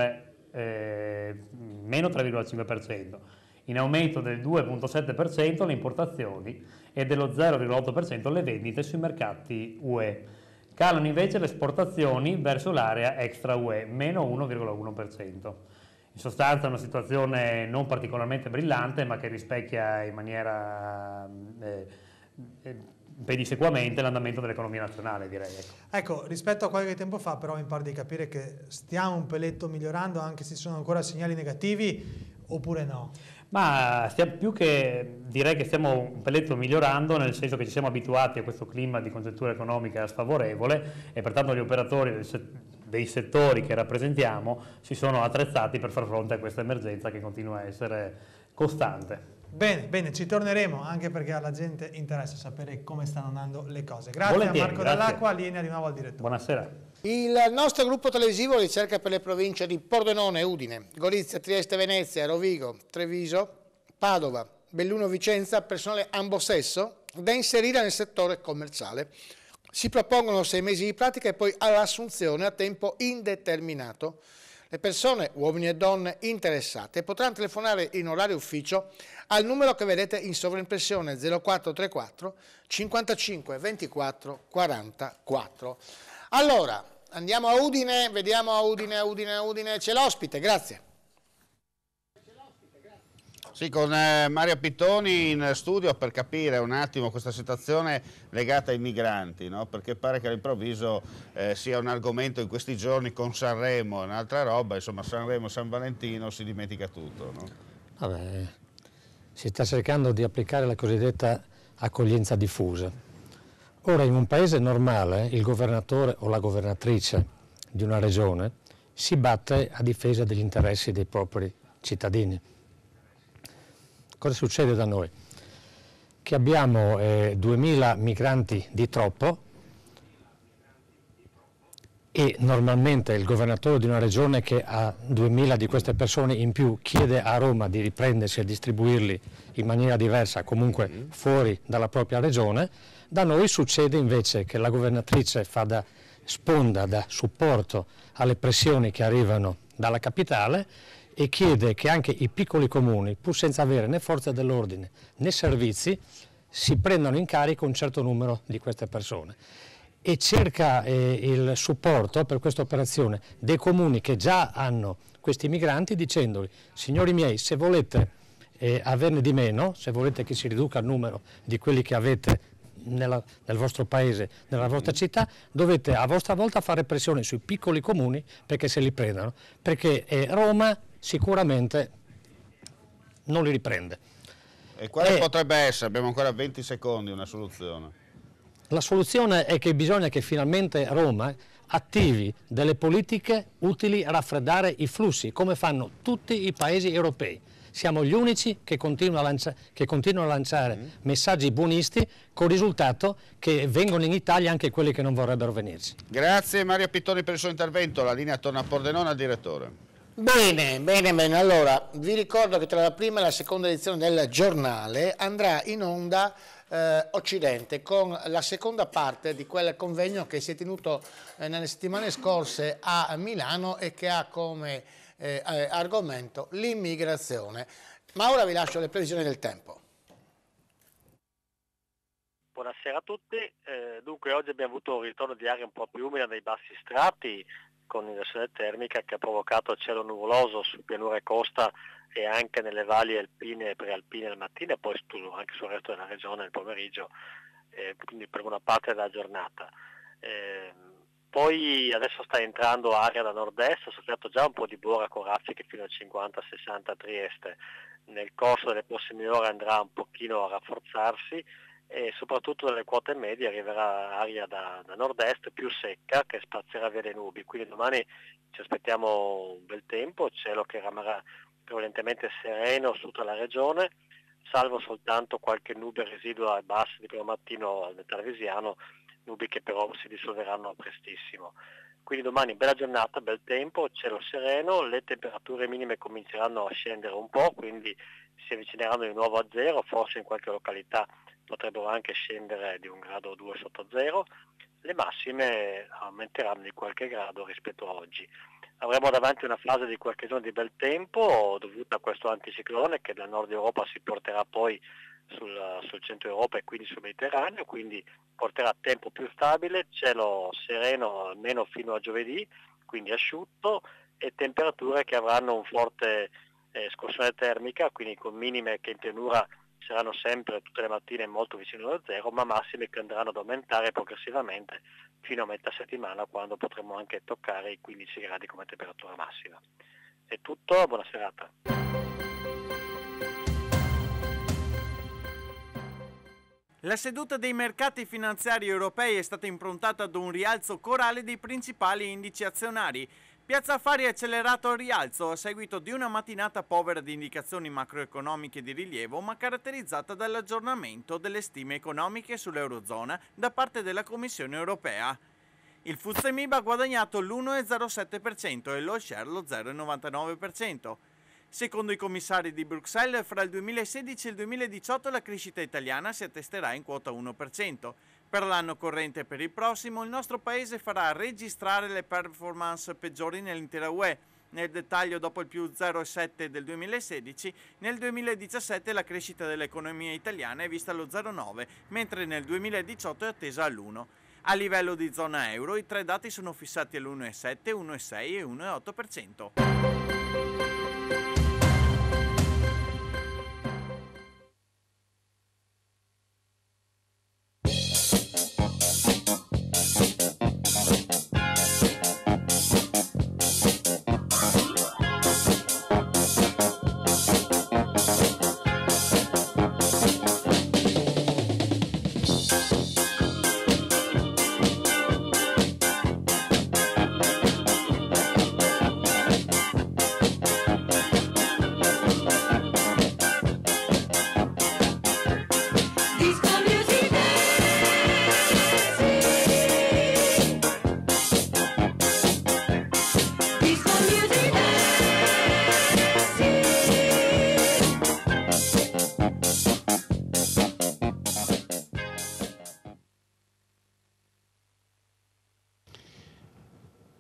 3,5%. In aumento del 2,7% le importazioni e dello 0,8% le vendite sui mercati UE. Calano invece le esportazioni verso l'area extra UE, meno 1,1%. In sostanza una situazione non particolarmente brillante, ma che rispecchia in maniera pedissequamente l'andamento dell'economia nazionale, direi. Ecco, rispetto a qualche tempo fa però mi pare di capire che stiamo un peletto migliorando, anche se ci sono ancora segnali negativi, oppure no? Ma più che direi che stiamo un pelletto migliorando, nel senso che ci siamo abituati a questo clima di congiuntura economica sfavorevole e pertanto gli operatori dei settori che rappresentiamo si sono attrezzati per far fronte a questa emergenza che continua a essere costante. Bene, ci torneremo anche perché alla gente interessa sapere come stanno andando le cose. Grazie. Volentieri, a Marco grazie. Dall'Acqua, linea di nuovo al direttore. Buonasera. Il nostro gruppo televisivo ricerca per le province di Pordenone, Udine, Gorizia, Trieste, Venezia, Rovigo, Treviso, Padova, Belluno, Vicenza, personale ambosesso da inserire nel settore commerciale. Si propongono 6 mesi di pratica e poi all'assunzione a tempo indeterminato. Le persone, uomini e donne interessate, potranno telefonare in orario ufficio al numero che vedete in sovraimpressione 0434 55 24 44. Allora, andiamo a Udine, vediamo a Udine, c'è l'ospite, grazie. Sì, con Mario Pittoni in studio per capire un attimo questa situazione legata ai migranti, no? Perché pare che all'improvviso sia un argomento in questi giorni con Sanremo e un'altra roba, insomma Sanremo, San Valentino, si dimentica tutto, no? Vabbè, si sta cercando di applicare la cosiddetta accoglienza diffusa. Ora in un paese normale il governatore o la governatrice di una regione si batte a difesa degli interessi dei propri cittadini. Cosa succede da noi? Che abbiamo 2000 migranti di troppo e normalmente il governatore di una regione che ha 2000 di queste persone in più chiede a Roma di riprendersi e distribuirli in maniera diversa, comunque fuori dalla propria regione. Da noi succede invece che la governatrice fa da sponda, da supporto alle pressioni che arrivano dalla capitale e chiede che anche i piccoli comuni, pur senza avere né forze dell'ordine né servizi, si prendano in carico un certo numero di queste persone. E cerca il supporto per questa operazione dei comuni che già hanno questi migranti, dicendogli: signori miei, se volete averne di meno, se volete che si riduca il numero di quelli che avete nel vostro paese, nella vostra città, dovete a vostra volta fare pressione sui piccoli comuni perché se li prendano, perché Roma sicuramente non li riprende. E quale potrebbe essere? Abbiamo ancora 20 secondi, una soluzione. La soluzione è che bisogna che finalmente Roma attivi delle politiche utili a raffreddare i flussi, come fanno tutti i paesi europei. Siamo gli unici che continuano a lanciare messaggi buonisti, con il risultato che vengono in Italia anche quelli che non vorrebbero venirci. Grazie Mario Pittoni per il suo intervento. La linea torna a Pordenone al direttore. Bene, bene, bene. Allora, vi ricordo che tra la prima e la seconda edizione del giornale andrà in onda Occidente con la seconda parte di quel convegno che si è tenuto nelle settimane scorse a Milano e che ha come argomento l'immigrazione. Ma ora vi lascio le previsioni del tempo. Buonasera a tutti. Dunque oggi abbiamo avuto un ritorno di aria un po' più umida nei bassi strati, con inversione termica che ha provocato cielo nuvoloso su pianura e costa e anche nelle valli alpine e prealpine al mattino e poi anche sul resto della regione nel pomeriggio, quindi per una parte della giornata. Poi adesso sta entrando aria da nord-est, ha sofferto già un po' di bora con raffiche fino a 50-60 a Trieste. Nel corso delle prossime ore andrà un pochino a rafforzarsi e soprattutto dalle quote medie arriverà aria da nord-est più secca che spazierà via le nubi, quindi domani ci aspettiamo un bel tempo, cielo che rimarrà prevalentemente sereno su tutta la regione, salvo soltanto qualche nube residua ai bassi di primo mattino al Tarvisiano, nubi che però si dissolveranno prestissimo. Quindi domani bella giornata, bel tempo, cielo sereno, le temperature minime cominceranno a scendere un po', quindi si avvicineranno di nuovo a zero, forse in qualche località potrebbero anche scendere di 1 grado o 2 sotto zero, le massime aumenteranno di qualche grado rispetto a oggi. Avremo davanti una fase di qualche giorno di bel tempo dovuta a questo anticiclone che dal nord Europa si porterà poi sul centro Europa e quindi sul Mediterraneo, quindi porterà tempo più stabile, cielo sereno almeno fino a giovedì, quindi asciutto, e temperature che avranno un forte scossone termica, quindi con minime che in pianura saranno sempre tutte le mattine molto vicino allo zero, ma massime che andranno ad aumentare progressivamente fino a metà settimana, quando potremo anche toccare i 15 gradi come temperatura massima. È tutto, buona serata. La seduta dei mercati finanziari europei è stata improntata ad un rialzo corale dei principali indici azionari. Piazza Affari ha accelerato il rialzo a seguito di una mattinata povera di indicazioni macroeconomiche di rilievo, ma caratterizzata dall'aggiornamento delle stime economiche sull'Eurozona da parte della Commissione europea. Il FTSE MIB ha guadagnato l'1,07% e lo share lo 0,99%. Secondo i commissari di Bruxelles, fra il 2016 e il 2018 la crescita italiana si attesterà in quota 1%. Per l'anno corrente e per il prossimo, il nostro paese farà registrare le performance peggiori nell'intera UE. Nel dettaglio, dopo il più 0,7 del 2016, nel 2017 la crescita dell'economia italiana è vista allo 0,9, mentre nel 2018 è attesa all'1. A livello di zona euro, i tre dati sono fissati all'1,7, 1,6 e 1,8%.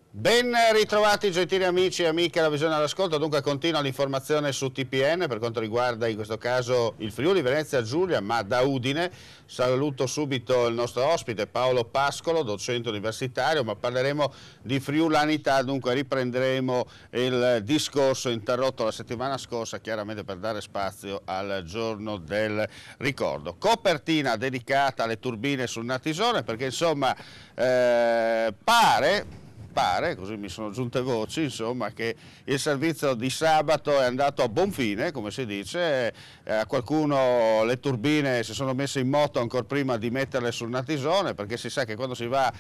Ben ritrovati gentili amici e amiche alla Visione all'Ascolto. Dunque continua l'informazione su TPN per quanto riguarda in questo caso il Friuli Venezia Giulia, ma da Udine. Saluto subito il nostro ospite Paolo Pascolo, docente universitario, ma parleremo di friulanità, dunque riprenderemo il discorso interrotto la settimana scorsa, chiaramente per dare spazio al giorno del ricordo. Copertina dedicata alle turbine sul Natisone, perché insomma pare, così mi sono giunte voci, insomma, che il servizio di sabato è andato a buon fine, come si dice. A qualcuno le turbine si sono messe in moto ancora prima di metterle sul Natisone, perché si sa che quando si va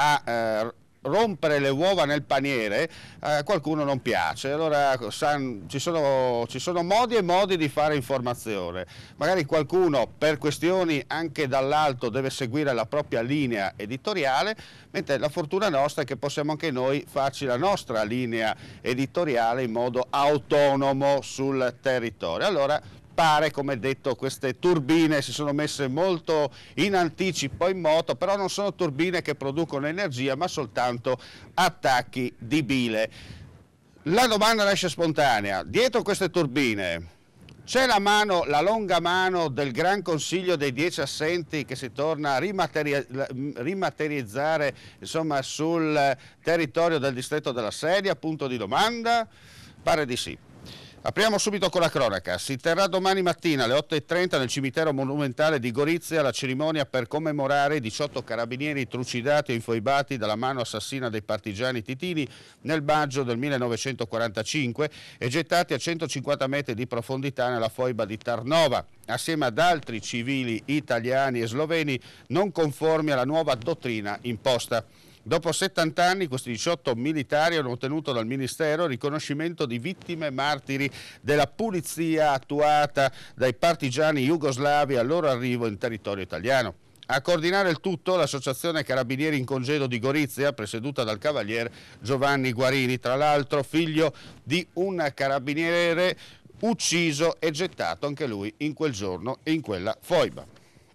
a rompere le uova nel paniere a qualcuno non piace. Allora ci sono modi e modi di fare informazione. Magari qualcuno per questioni anche dall'alto deve seguire la propria linea editoriale, mentre la fortuna nostra è che possiamo anche noi farci la nostra linea editoriale in modo autonomo sul territorio. Allora pare, come detto, queste turbine si sono messe molto in anticipo in moto, però non sono turbine che producono energia, ma soltanto attacchi di bile. La domanda nasce spontanea: dietro queste turbine c'è la longa mano del Gran Consiglio dei 10 Assenti che si torna a rimaterializzare, insomma, sul territorio del distretto della Sedia? Punto di domanda? Pare di sì. Apriamo subito con la cronaca. Si terrà domani mattina alle 8:30 nel cimitero monumentale di Gorizia la cerimonia per commemorare i 18 carabinieri trucidati o infoibati dalla mano assassina dei partigiani titini nel maggio del 1945 e gettati a 150 metri di profondità nella foiba di Tarnova, assieme ad altri civili italiani e sloveni non conformi alla nuova dottrina imposta. Dopo 70 anni questi 18 militari hanno ottenuto dal Ministero il riconoscimento di vittime martiri della pulizia attuata dai partigiani jugoslavi al loro arrivo in territorio italiano. A coordinare il tutto l'associazione Carabinieri in Congedo di Gorizia, presieduta dal cavaliere Giovanni Guarini, tra l'altro figlio di un carabiniere ucciso e gettato anche lui in quel giorno e in quella foiba.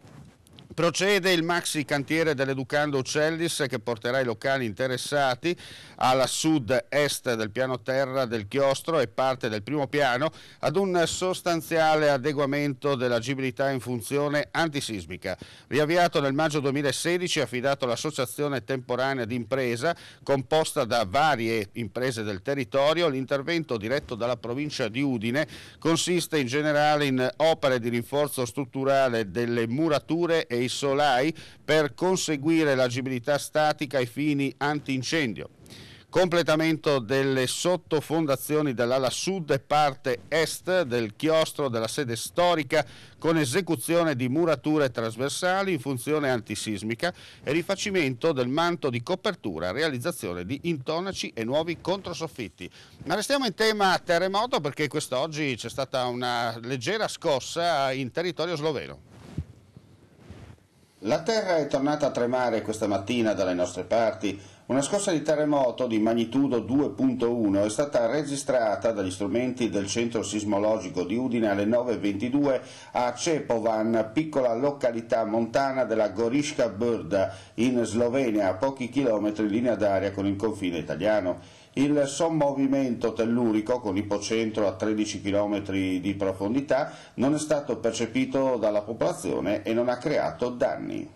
Procede il maxi cantiere dell'Educando Uccellis che porterà i locali interessati alla sud-est del piano terra del chiostro e parte del primo piano ad un sostanziale adeguamento dell'agibilità in funzione antisismica. Riavviato nel maggio 2016 e affidato all'associazione temporanea d'impresa composta da varie imprese del territorio, l'intervento diretto dalla provincia di Udine consiste in generale in opere di rinforzo strutturale delle murature e i solai per conseguire l'agibilità statica ai fini antincendio. Completamento delle sottofondazioni dell'ala sud e parte est del chiostro della sede storica con esecuzione di murature trasversali in funzione antisismica e rifacimento del manto di copertura, realizzazione di intonaci e nuovi controsoffitti. Ma restiamo in tema terremoto perché quest'oggi c'è stata una leggera scossa in territorio sloveno. La terra è tornata a tremare questa mattina dalle nostre parti. Una scossa di terremoto di magnitudo 2.1 è stata registrata dagli strumenti del centro sismologico di Udine alle 9:22 a Čepovan, piccola località montana della Goriška Brda in Slovenia, a pochi chilometri in linea d'aria con il confine italiano. Il sommovimento tellurico, con ipocentro a 13 km di profondità, non è stato percepito dalla popolazione e non ha creato danni.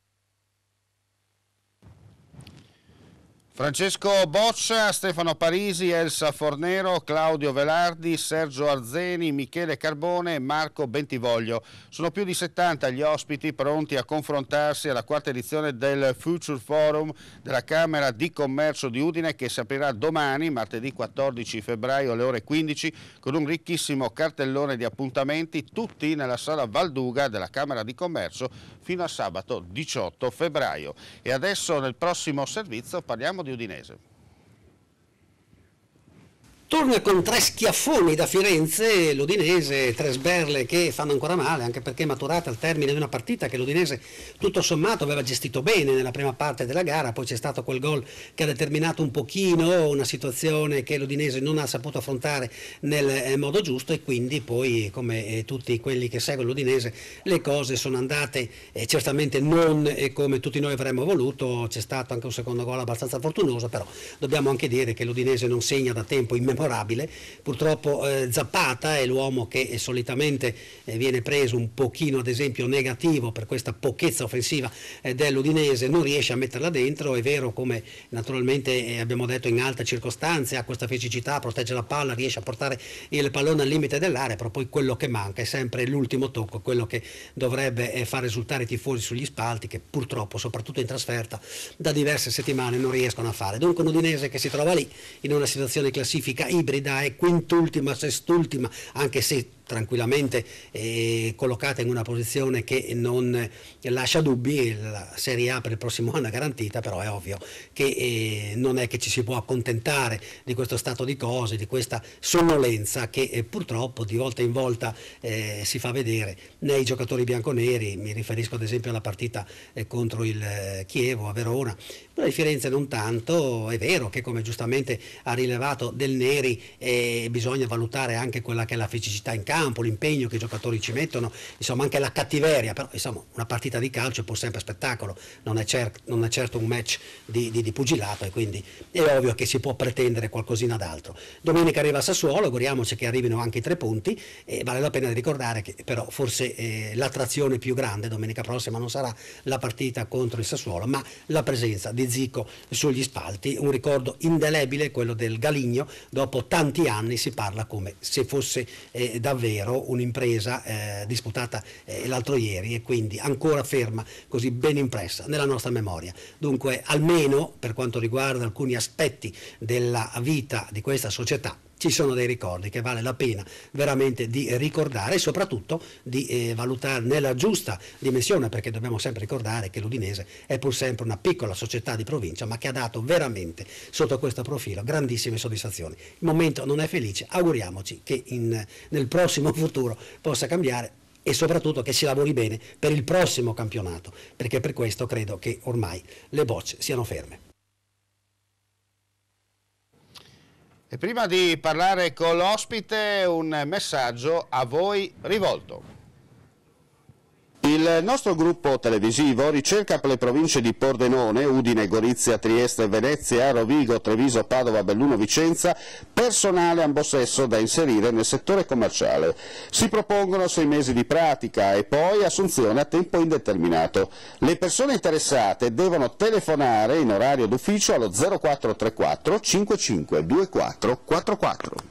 Francesco Boccia, Stefano Parisi, Elsa Fornero, Claudio Velardi, Sergio Arzeni, Michele Carbone e Marco Bentivoglio. Sono più di 70 gli ospiti pronti a confrontarsi alla quarta edizione del Future Forum della Camera di Commercio di Udine che si aprirà domani, martedì 14 febbraio alle ore 15, con un ricchissimo cartellone di appuntamenti, tutti nella sala Valduga della Camera di Commercio fino a sabato 18 febbraio. E adesso nel prossimo servizio parliamo di Udinese. Torna con 3 schiaffoni da Firenze l'Udinese, 3 sberle che fanno ancora male, anche perché maturate al termine di una partita che l'Udinese tutto sommato aveva gestito bene nella prima parte della gara, poi c'è stato quel gol che ha determinato un pochino una situazione che l'Udinese non ha saputo affrontare nel modo giusto, e quindi poi, come tutti quelli che seguono l'Udinese, le cose sono andate certamente non come tutti noi avremmo voluto. C'è stato anche un secondo gol abbastanza fortunoso, però dobbiamo anche dire che l'Udinese non segna da tempo immemorabile. Purtroppo Zapata è l'uomo che solitamente viene preso un pochino, ad esempio, negativo per questa pochezza offensiva dell'Udinese, non riesce a metterla dentro. È vero, come naturalmente abbiamo detto in altre circostanze, ha questa fisicità, protegge la palla, riesce a portare il pallone al limite dell'area, però poi quello che manca è sempre l'ultimo tocco, quello che dovrebbe far risultare i tifosi sugli spalti, che purtroppo, soprattutto in trasferta, da diverse settimane non riescono a fare. Dunque un Udinese che si trova lì in una situazione di classifica ibrida, è quintultima, sestultima, anche se tranquillamente collocata in una posizione che non lascia dubbi. La Serie A per il prossimo anno è garantita, però è ovvio che non è che ci si può accontentare di questo stato di cose, di questa sonnolenza che purtroppo di volta in volta si fa vedere nei giocatori bianconeri. Mi riferisco ad esempio alla partita contro il Chievo a Verona. Però di Firenze non tanto. È vero che, come giustamente ha rilevato Del Neri, bisogna valutare anche quella che è la fisicità in campo, l'impegno che i giocatori ci mettono, insomma anche la cattiveria, però insomma una partita di calcio è pur sempre spettacolo, non è certo un match di pugilato, e quindi è ovvio che si può pretendere qualcosina d'altro. Domenica arriva a Sassuolo, auguriamoci che arrivino anche i 3 punti, e vale la pena di ricordare che però forse l'attrazione più grande domenica prossima non sarà la partita contro il Sassuolo, ma la presenza di Zico sugli spalti. Un ricordo indelebile quello del Galigno, dopo tanti anni si parla come se fosse davvero un'impresa disputata l'altro ieri, e quindi ancora ferma, così ben impressa nella nostra memoria. Dunque, almeno per quanto riguarda alcuni aspetti della vita di questa società, ci sono dei ricordi che vale la pena veramente di ricordare, e soprattutto di valutare nella giusta dimensione, perché dobbiamo sempre ricordare che l'Udinese è pur sempre una piccola società di provincia, ma che ha dato veramente sotto questo profilo grandissime soddisfazioni. Il momento non è felice, auguriamoci che nel prossimo futuro possa cambiare, e soprattutto che si lavori bene per il prossimo campionato, perché per questo credo che ormai le bocce siano ferme. E prima di parlare con l'ospite, un messaggio a voi rivolto. Il nostro gruppo televisivo ricerca per le province di Pordenone, Udine, Gorizia, Trieste, Venezia, Rovigo, Treviso, Padova, Belluno, Vicenza personale ambosesso da inserire nel settore commerciale. Si propongono 6 mesi di pratica e poi assunzione a tempo indeterminato. Le persone interessate devono telefonare in orario d'ufficio allo 0434 55 24 44.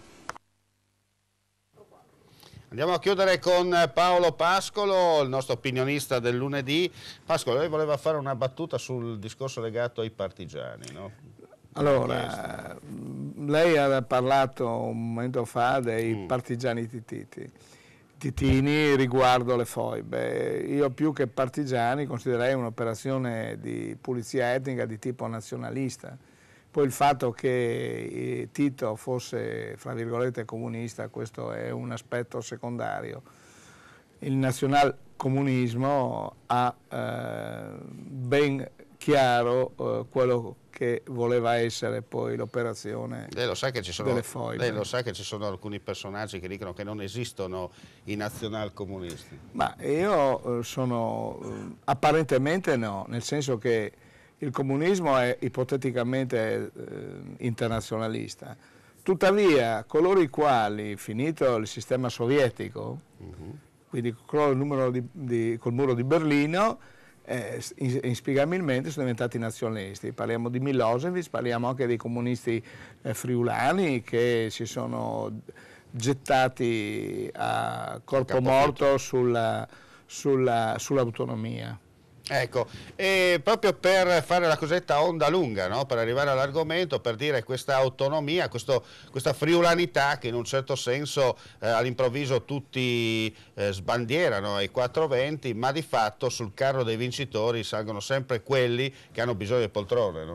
Andiamo a chiudere con Paolo Pascolo, il nostro opinionista del lunedì. Pascolo, lei voleva fare una battuta sul discorso legato ai partigiani, no? Allora, lei ha parlato un momento fa dei partigiani titini riguardo le foibe. Io più che partigiani considererei un'operazione di pulizia etnica di tipo nazionalista. Poi il fatto che Tito fosse, fra virgolette, comunista, questo è un aspetto secondario. Il nazionalcomunismo ha ben chiaro quello che voleva essere poi l'operazione delle foibe. Lei lo sa che ci sono alcuni personaggi che dicono che non esistono i nazionalcomunisti? Ma io sono apparentemente no, nel senso che il comunismo è ipoteticamente internazionalista, tuttavia coloro i quali, finito il sistema sovietico, quindi col muro di Berlino, inspiegabilmente sono diventati nazionalisti. Parliamo di Milosevic, parliamo anche dei comunisti friulani che si sono gettati a corpo morto sull'autonomia. Ecco, e proprio per fare la cosetta onda lunga, no? Per arrivare all'argomento, per dire questa autonomia, questa friulanità che in un certo senso all'improvviso tutti sbandierano ai 420, ma di fatto sul carro dei vincitori salgono sempre quelli che hanno bisogno di poltrone, no?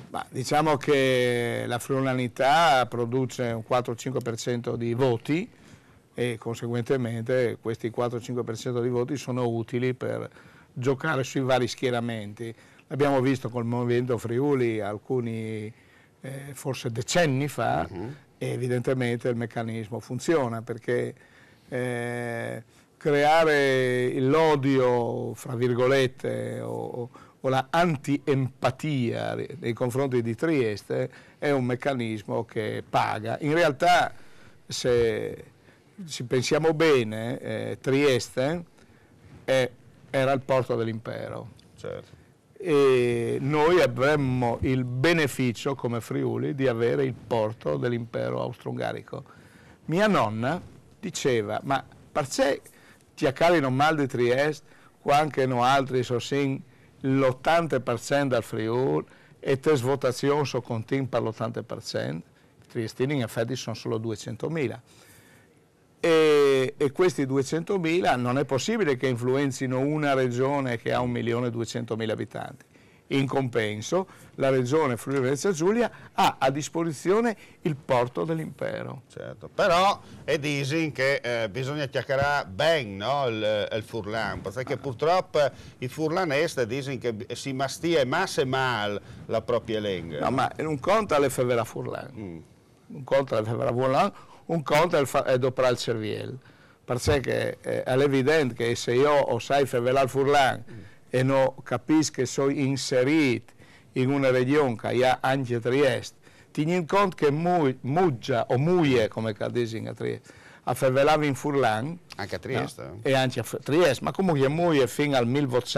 Diciamo che la friulanità produce un 4-5% di voti e conseguentemente questi 4-5% di voti sono utili per giocare sui vari schieramenti. L'abbiamo visto col Movimento Friuli alcuni forse decenni fa e evidentemente il meccanismo funziona perché creare l'odio, fra virgolette, o la anti-empatia nei confronti di Trieste è un meccanismo che paga. In realtà, se ci pensiamo bene, Trieste era il porto dell'impero. Certo. E noi avremmo il beneficio come Friuli di avere il porto dell'impero austro-ungarico. Mia nonna diceva, ma perché ti accalino mal di Trieste, quando no altri sono l'80% del Friuli e te votazioni sono continue per l'80%, i triestini in effetti sono solo 200.000. E questi 200.000 non è possibile che influenzino una regione che ha 1.200.000 abitanti. In compenso, la regione Friuli-Venezia Giulia ha a disposizione il porto dell'impero. Certo, però è disin che bisogna chiacchierare bene, no, il furlan, perché purtroppo i furlanesti dicono che si mastia masse mal la propria lingua. No, ma non conta le favela furlan, non conta le favela furlan, un conto è dopo il cervello, perché è evidente che se io o sai favela furlan e non capisco che sono inserito in una regione che ha anche Trieste, tieni in conto che Muggia o Muie, come dicono a Trieste, a favelava in Furlan, anche a Trieste, no? E anche a Trieste, ma comunque Muie fino al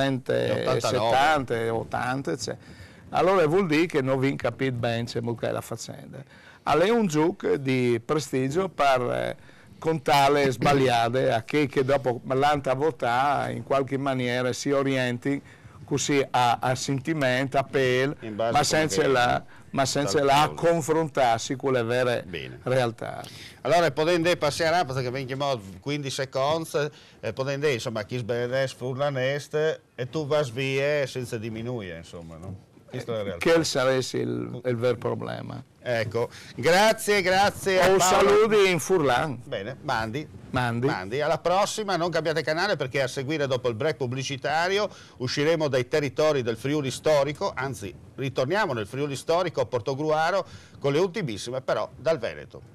1870 80, cioè. Allora vuol dire che non vi capite bene come è la faccenda. È un gioco di prestigio per contare sbagliate a chi che dopo l'anta votare in qualche maniera si orienti così a sentimento, a pelle, ma senza la confrontarsi con le vere realtà. Allora, potendo passare perché vengono 15 secondi, potendo insomma chi sbelles furlanest e tu vas via senza diminuire, insomma, no? Che sarebbe il vero problema. Ecco, grazie. Un saluto in Furlan. Bene, mandi. Alla prossima, non cambiate canale perché a seguire dopo il break pubblicitario usciremo dai territori del Friuli storico, anzi ritorniamo nel Friuli storico Portogruaro con le ultimissime però dal Veneto.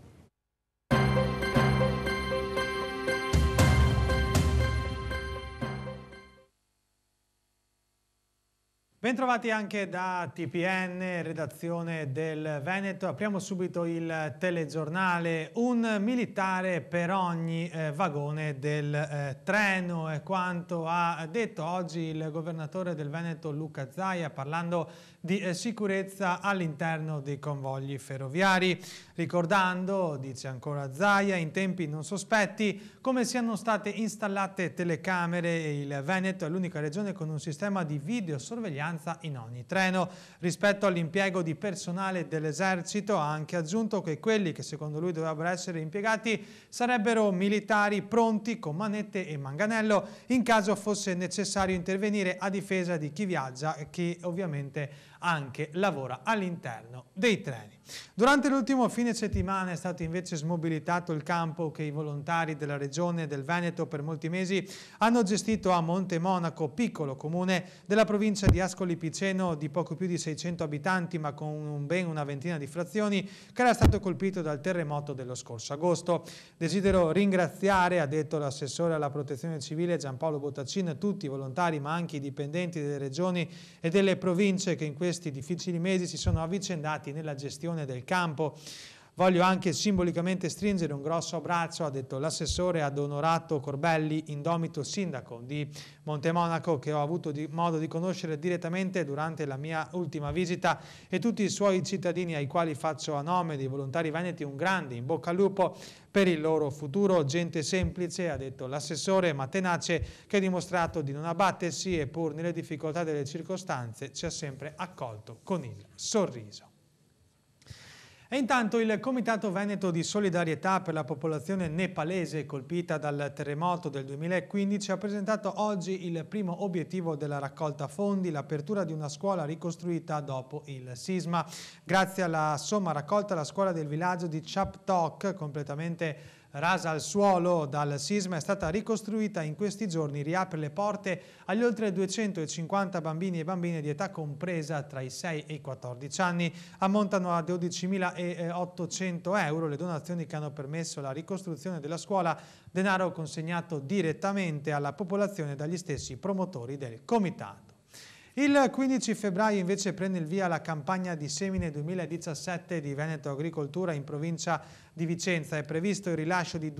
Bentrovati anche da TPN, redazione del Veneto. Apriamo subito il telegiornale. Un militare per ogni vagone del treno è quanto ha detto oggi il governatore del Veneto Luca Zaia parlando di sicurezza all'interno dei convogli ferroviari, ricordando, dice ancora Zaia, in tempi non sospetti come siano state installate telecamere e il Veneto è l'unica regione con un sistema di videosorveglianza in ogni treno. Rispetto all'impiego di personale dell'esercito ha anche aggiunto che quelli che secondo lui dovrebbero essere impiegati sarebbero militari pronti con manette e manganello in caso fosse necessario intervenire a difesa di chi viaggia e chi ovviamente anche lavora all'interno dei treni. Durante l'ultimo fine settimana è stato invece smobilitato il campo che i volontari della regione del Veneto per molti mesi hanno gestito a Montemonaco, piccolo comune della provincia di Ascoli Piceno di poco più di 600 abitanti ma con ben una ventina di frazioni, che era stato colpito dal terremoto dello scorso agosto. Desidero ringraziare, ha detto l'assessore alla protezione civile Giampaolo Bottacino, tutti i volontari ma anche i dipendenti delle regioni e delle province che in questi difficili mesi si sono avvicendati nella gestione del campo. Voglio anche simbolicamente stringere un grosso abbraccio, ha detto l'assessore, ad Onorato Corbelli, indomito sindaco di Montemonaco, che ho avuto modo di conoscere direttamente durante la mia ultima visita, e tutti i suoi cittadini ai quali faccio a nome dei volontari veneti un grande in bocca al lupo per il loro futuro. Gente semplice, ha detto l'assessore, ma tenace, che ha dimostrato di non abbattersi e pur nelle difficoltà delle circostanze ci ha sempre accolto con il sorriso. E intanto il Comitato Veneto di Solidarietà per la popolazione nepalese colpita dal terremoto del 2015 ha presentato oggi il primo obiettivo della raccolta fondi, l'apertura di una scuola ricostruita dopo il sisma. Grazie alla somma raccolta, la scuola del villaggio di Chaptok, completamente rasa al suolo dal sisma, è stata ricostruita in questi giorni, riapre le porte agli oltre 250 bambini e bambine di età compresa tra i 6 e i 14 anni. Ammontano a 12.800 euro le donazioni che hanno permesso la ricostruzione della scuola, denaro consegnato direttamente alla popolazione dagli stessi promotori del comitato. Il 15 febbraio invece prende il via la campagna di semine 2017 di Veneto Agricoltura in provincia di Vicenza. È previsto il rilascio di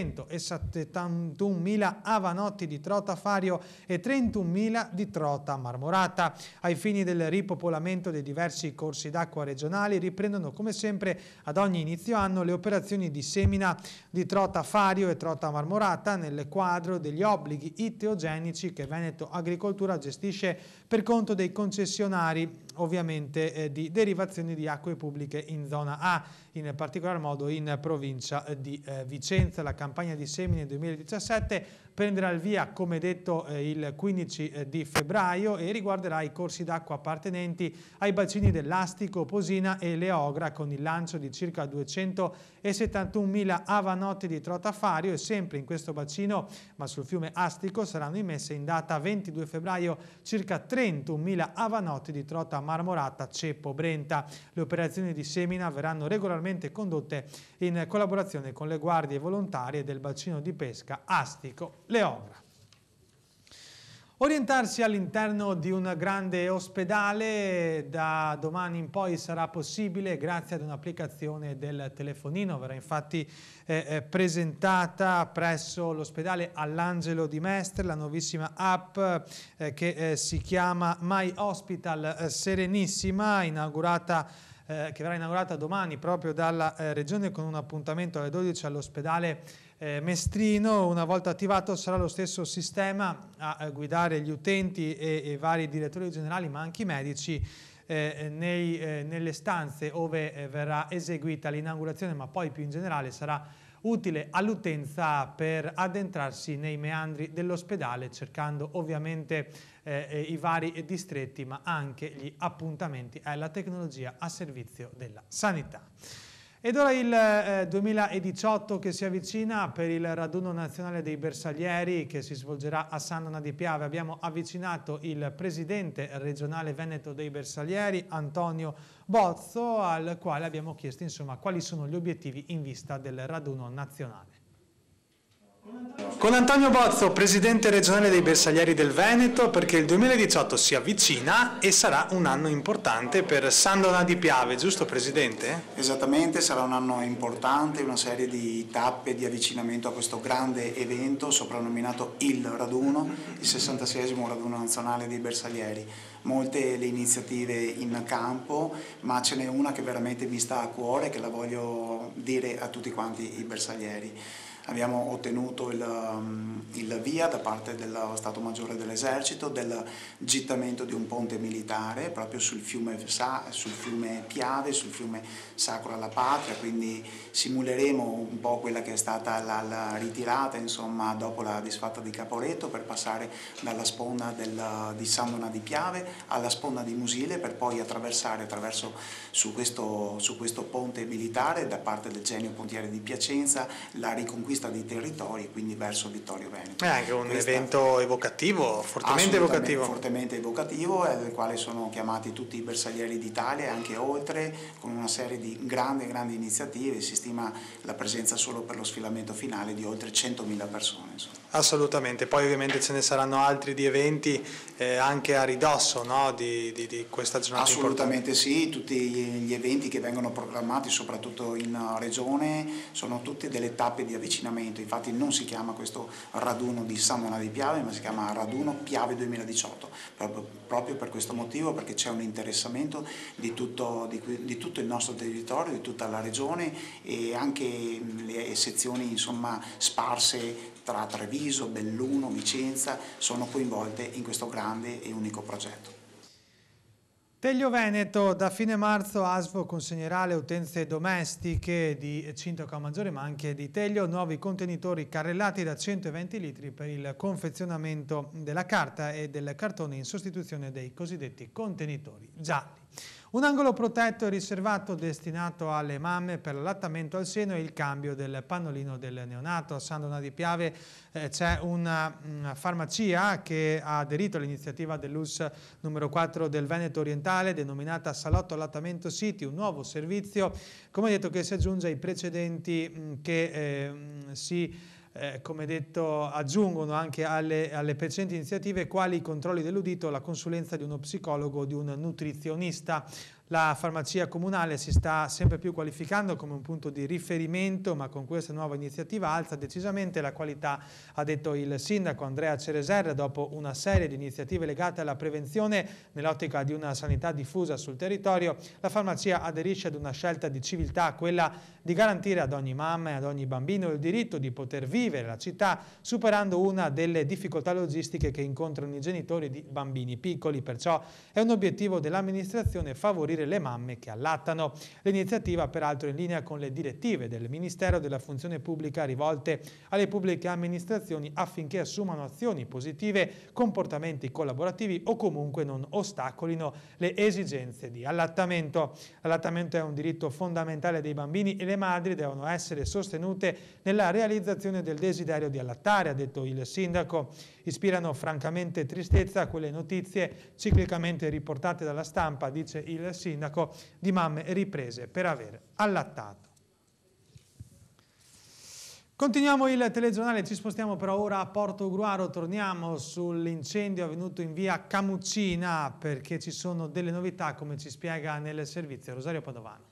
271.000 avanotti di trota fario e 31.000 di trota marmorata. Ai fini del ripopolamento dei diversi corsi d'acqua regionali riprendono come sempre ad ogni inizio anno le operazioni di semina di trota fario e trota marmorata nel quadro degli obblighi itteogenici che Veneto Agricoltura gestisce per conto dei concessionari, ovviamente di derivazioni di acque pubbliche in zona A, in particolar modo in provincia di Vicenza. La campagna di semine 2017 prenderà il via, come detto, il 15 di febbraio e riguarderà i corsi d'acqua appartenenti ai bacini dell'Astico, Posina e Leogra, con il lancio di circa 271.000 avanotti di trota fario, e sempre in questo bacino, ma sul fiume Astico, saranno immesse in data 22 febbraio circa 31.000 avanotti di trota marmorata Ceppo Brenta. Le operazioni di semina verranno regolarmente condotte in collaborazione con le guardie volontarie del bacino di pesca Astico Leogra. Orientarsi all'interno di un grande ospedale da domani in poi sarà possibile grazie ad un'applicazione del telefonino. Verrà infatti presentata presso l'ospedale All'Angelo di Mestre la nuovissima app che si chiama My Hospital Serenissima, che verrà inaugurata domani proprio dalla Regione con un appuntamento alle 12 all'ospedale Mestrino. Una volta attivato sarà lo stesso sistema a guidare gli utenti e vari direttori generali, ma anche i medici nelle stanze ove verrà eseguita l'inaugurazione, ma poi più in generale sarà utile all'utenza per addentrarsi nei meandri dell'ospedale, cercando ovviamente i vari distretti, ma anche gli appuntamenti alla tecnologia a servizio della sanità. Ed ora il 2018 che si avvicina per il raduno nazionale dei bersaglieri che si svolgerà a San Donà di Piave. Abbiamo avvicinato il presidente regionale veneto dei bersaglieri, Antonio Bozzo, al quale abbiamo chiesto insomma quali sono gli obiettivi in vista del raduno nazionale. Con Antonio Bozzo, presidente regionale dei bersaglieri del Veneto, perché il 2018 si avvicina e sarà un anno importante per San Donà di Piave, giusto presidente? Esattamente, sarà un anno importante, una serie di tappe di avvicinamento a questo grande evento soprannominato il raduno, il 66esimo raduno nazionale dei bersaglieri. Molte le iniziative in campo, ma ce n'è una che veramente mi sta a cuore, che la voglio dire a tutti quanti i bersaglieri. Abbiamo ottenuto il via da parte dello Stato Maggiore dell'Esercito del gittamento di un ponte militare proprio sul fiume Piave, sul fiume Sacro alla Patria, quindi simuleremo un po' quella che è stata la ritirata insomma, dopo la disfatta di Caporetto, per passare dalla sponda di San Donà di Piave alla sponda di Musile, per poi attraversare su questo ponte militare da parte del Genio Pontiere di Piacenza la riconquista di territori, quindi verso Vittorio Veneto. È anche un evento evocativo, fortemente evocativo, al quale sono chiamati tutti i bersaglieri d'Italia e anche oltre, con una serie di grandi iniziative. Si stima la presenza solo per lo sfilamento finale di oltre 100.000 persone. Insomma. Assolutamente, poi ovviamente ce ne saranno altri di eventi anche a ridosso, no? di questa giornata. Assolutamente sì, tutti gli eventi che vengono programmati soprattutto in regione sono tutte delle tappe di avvicinamento. Infatti non si chiama questo raduno di San Donà di Piave, ma si chiama raduno Piave 2018, proprio per questo motivo, perché c'è un interessamento di tutto il nostro territorio, di tutta la regione, e anche le sezioni insomma sparse tra Treviso, Belluno, Vicenza sono coinvolte in questo grande e unico progetto. Teglio Veneto, da fine marzo ASVO consegnerà le utenze domestiche di Cintoca Maggiore ma anche di Teglio, nuovi contenitori carrellati da 120 litri per il confezionamento della carta e del cartone in sostituzione dei cosiddetti contenitori gialli. Un angolo protetto e riservato destinato alle mamme per l'allattamento al seno e il cambio del pannolino del neonato. A San Donà di Piave c'è una farmacia che ha aderito all'iniziativa dell'ULSS numero 4 del Veneto Orientale, denominata Salotto Allattamento City, un nuovo servizio, come detto, che si aggiunge ai precedenti che come detto, aggiungono anche alle precedenti iniziative, quali i controlli dell'udito, la consulenza di uno psicologo o di un nutrizionista. La farmacia comunale si sta sempre più qualificando come un punto di riferimento, ma con questa nuova iniziativa alza decisamente la qualità, ha detto il sindaco Andrea Cereser. Dopo una serie di iniziative legate alla prevenzione nell'ottica di una sanità diffusa sul territorio, la farmacia aderisce ad una scelta di civiltà, quella di garantire ad ogni mamma e ad ogni bambino il diritto di poter vivere la città, superando una delle difficoltà logistiche che incontrano i genitori di bambini piccoli. Perciò è un obiettivo dell'amministrazione favorire le mamme che allattano. L'iniziativa, peraltro, è in linea con le direttive del Ministero della Funzione Pubblica rivolte alle pubbliche amministrazioni affinché assumano azioni positive, comportamenti collaborativi o comunque non ostacolino le esigenze di allattamento. L'allattamento è un diritto fondamentale dei bambini e le madri devono essere sostenute nella realizzazione del desiderio di allattare, ha detto il sindaco. Ispirano francamente tristezza quelle notizie ciclicamente riportate dalla stampa, dice il sindaco, di mamme riprese per aver allattato. Continuiamo il telegiornale, ci spostiamo però ora a Portogruaro, torniamo sull'incendio avvenuto in via Camuccina perché ci sono delle novità, come ci spiega nel servizio Rosario Padovano.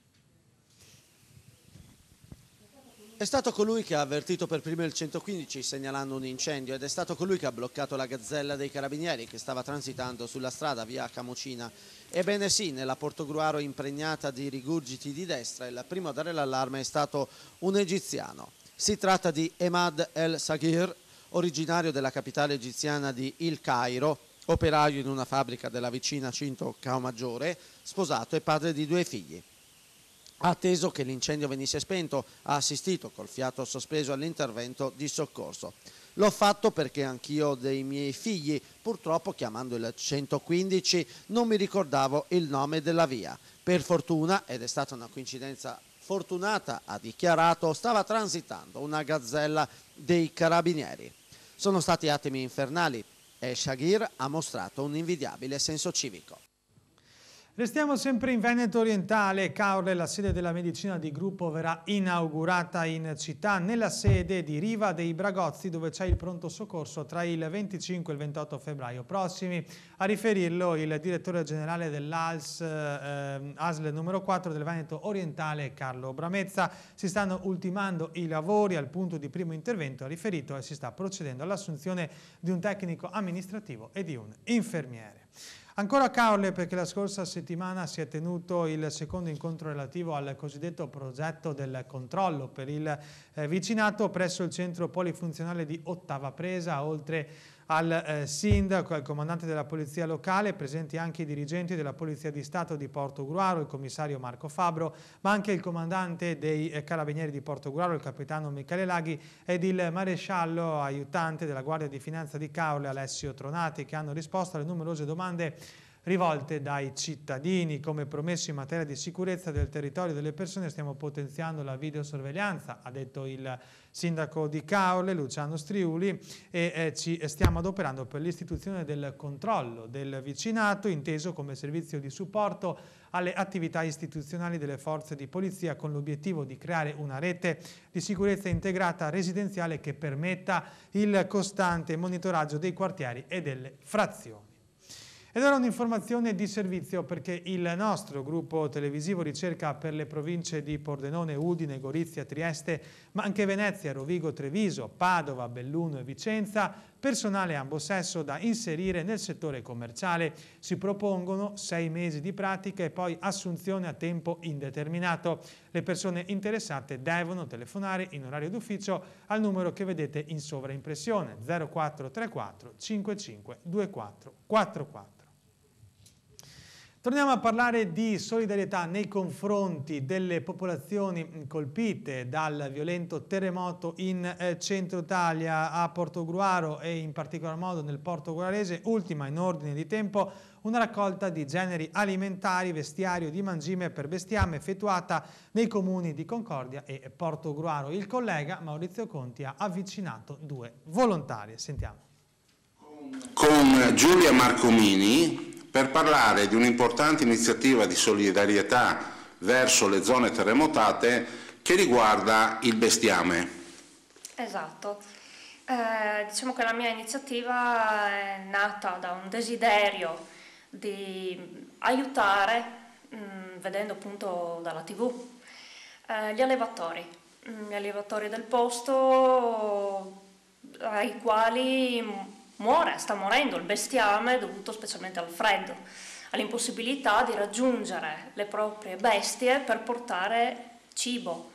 È stato colui che ha avvertito per primo il 115 segnalando un incendio ed è stato colui che ha bloccato la gazzella dei carabinieri che stava transitando sulla strada via Camuccina. Ebbene sì, nella Portogruaro impregnata di rigurgiti di destra, il primo a dare l'allarme è stato un egiziano. Si tratta di Emad El Saghir, originario della capitale egiziana di Il Cairo, operaio in una fabbrica della vicina Cintoca Maggiore, sposato e padre di 2 figli. Ha atteso che l'incendio venisse spento, ha assistito col fiato sospeso all'intervento di soccorso. L'ho fatto perché anch'io dei miei figli, purtroppo chiamando il 115 non mi ricordavo il nome della via. Per fortuna, ed è stata una coincidenza fortunata, ha dichiarato, stava transitando una gazzella dei carabinieri. Sono stati attimi infernali e Shagir ha mostrato un invidiabile senso civico. Restiamo sempre in Veneto Orientale. Caorle, la sede della medicina di gruppo, verrà inaugurata in città nella sede di Riva dei Bragozzi, dove c'è il pronto soccorso tra il 25 e il 28 febbraio prossimi. A riferirlo il direttore generale ASL numero 4 del Veneto Orientale, Carlo Bramezza. Si stanno ultimando i lavori al punto di primo intervento, ha riferito, e si sta procedendo all'assunzione di un tecnico amministrativo e di un infermiere. Ancora a Caorle, perché la scorsa settimana si è tenuto il secondo incontro relativo al cosiddetto progetto del controllo per il vicinato presso il centro polifunzionale di Ottava Presa. Oltre al sindaco e al comandante della polizia locale, presenti anche i dirigenti della Polizia di Stato di Portogruaro, il commissario Marco Fabbro, ma anche il comandante dei Carabinieri di Portogruaro, il capitano Michele Laghi, ed il maresciallo aiutante della Guardia di Finanza di Caorle, Alessio Tronati, che hanno risposto alle numerose domande rivolte dai cittadini. Come promesso in materia di sicurezza del territorio delle persone stiamo potenziando la videosorveglianza, ha detto il sindaco di Caorle, Luciano Striuli, e ci stiamo adoperando per l'istituzione del controllo del vicinato, inteso come servizio di supporto alle attività istituzionali delle forze di polizia, con l'obiettivo di creare una rete di sicurezza integrata residenziale che permetta il costante monitoraggio dei quartieri e delle frazioni. Ed ora un'informazione di servizio, perché il nostro gruppo televisivo ricerca per le province di Pordenone, Udine, Gorizia, Trieste, ma anche Venezia, Rovigo, Treviso, Padova, Belluno e Vicenza, personale ambo sesso da inserire nel settore commerciale. Si propongono 6 mesi di pratica e poi assunzione a tempo indeterminato. Le persone interessate devono telefonare in orario d'ufficio al numero che vedete in sovraimpressione 0434 55 24 44. Torniamo a parlare di solidarietà nei confronti delle popolazioni colpite dal violento terremoto in centro Italia, a Portogruaro e in particolar modo nel Porto Gruarese. Ultima in ordine di tempo una raccolta di generi alimentari, vestiario di mangime per bestiame effettuata nei comuni di Concordia e Portogruaro. Il collega Maurizio Conti ha avvicinato 2 volontarie. Sentiamo. Con Giulia Marcomini per parlare di un'importante iniziativa di solidarietà verso le zone terremotate che riguarda il bestiame. Esatto. Diciamo che la mia iniziativa è nata da un desiderio di aiutare, vedendo appunto dalla TV, gli allevatori del posto ai quali sta morendo il bestiame dovuto specialmente al freddo, all'impossibilità di raggiungere le proprie bestie per portare cibo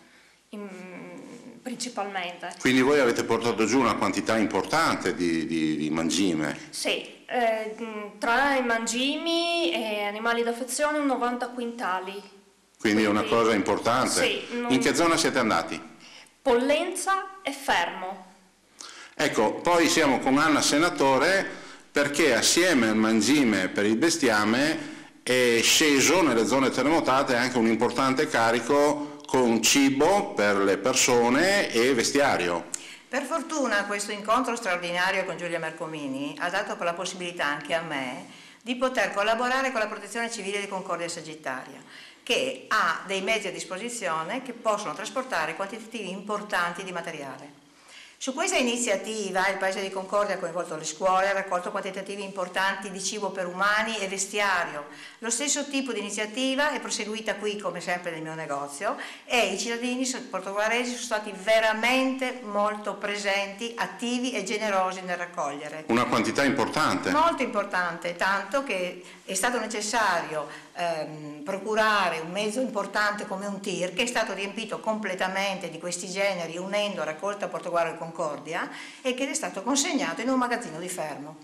principalmente. Quindi voi avete portato giù una quantità importante di mangime? Sì, tra i mangimi e animali d'affezione un 90 quintali. Quindi è una cosa importante. Sì, In che zona siete andati? Pollenza e Fermo. Ecco, poi siamo con Anna Senatore perché assieme al mangime per il bestiame è sceso nelle zone terremotate anche un importante carico con cibo per le persone e vestiario. Per fortuna questo incontro straordinario con Giulia Marcomini ha dato la possibilità anche a me di poter collaborare con la Protezione Civile di Concordia Sagittaria, che ha dei mezzi a disposizione che possono trasportare quantitativi importanti di materiale. Su questa iniziativa il Paese di Concordia ha coinvolto le scuole, ha raccolto quantitativi importanti di cibo per umani e vestiario. Lo stesso tipo di iniziativa è proseguita qui, come sempre, nel mio negozio, e i cittadini portoghesi sono stati veramente molto presenti, attivi e generosi nel raccogliere. Una quantità importante. Molto importante, tanto che è stato necessario procurare un mezzo importante come un tir, che è stato riempito completamente di questi generi unendo raccolta Portogruaro e Concordia, e che è stato consegnato in un magazzino di Fermo.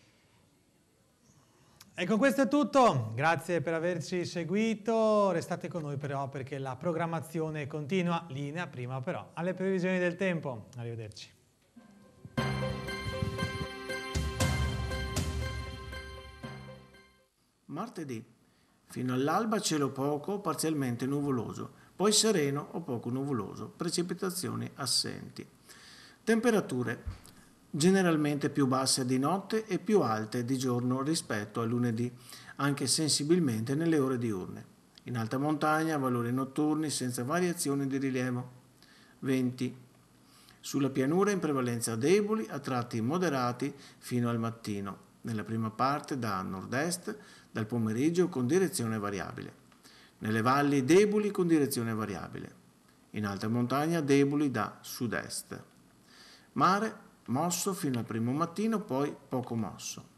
E con questo è tutto, grazie per averci seguito, restate con noi però perché la programmazione continua, linea prima però alle previsioni del tempo. Arrivederci. Martedì. Fino all'alba cielo poco, parzialmente nuvoloso, poi sereno o poco nuvoloso, precipitazioni assenti. Temperature generalmente più basse di notte e più alte di giorno rispetto a lunedì, anche sensibilmente nelle ore diurne. In alta montagna valori notturni senza variazioni di rilievo. Venti. Sulla pianura in prevalenza deboli a tratti moderati fino al mattino, nella prima parte da nord-est, dal pomeriggio con direzione variabile. Nelle valli deboli con direzione variabile. In alta montagna deboli da sud-est. Mare mosso fino al primo mattino, poi poco mosso.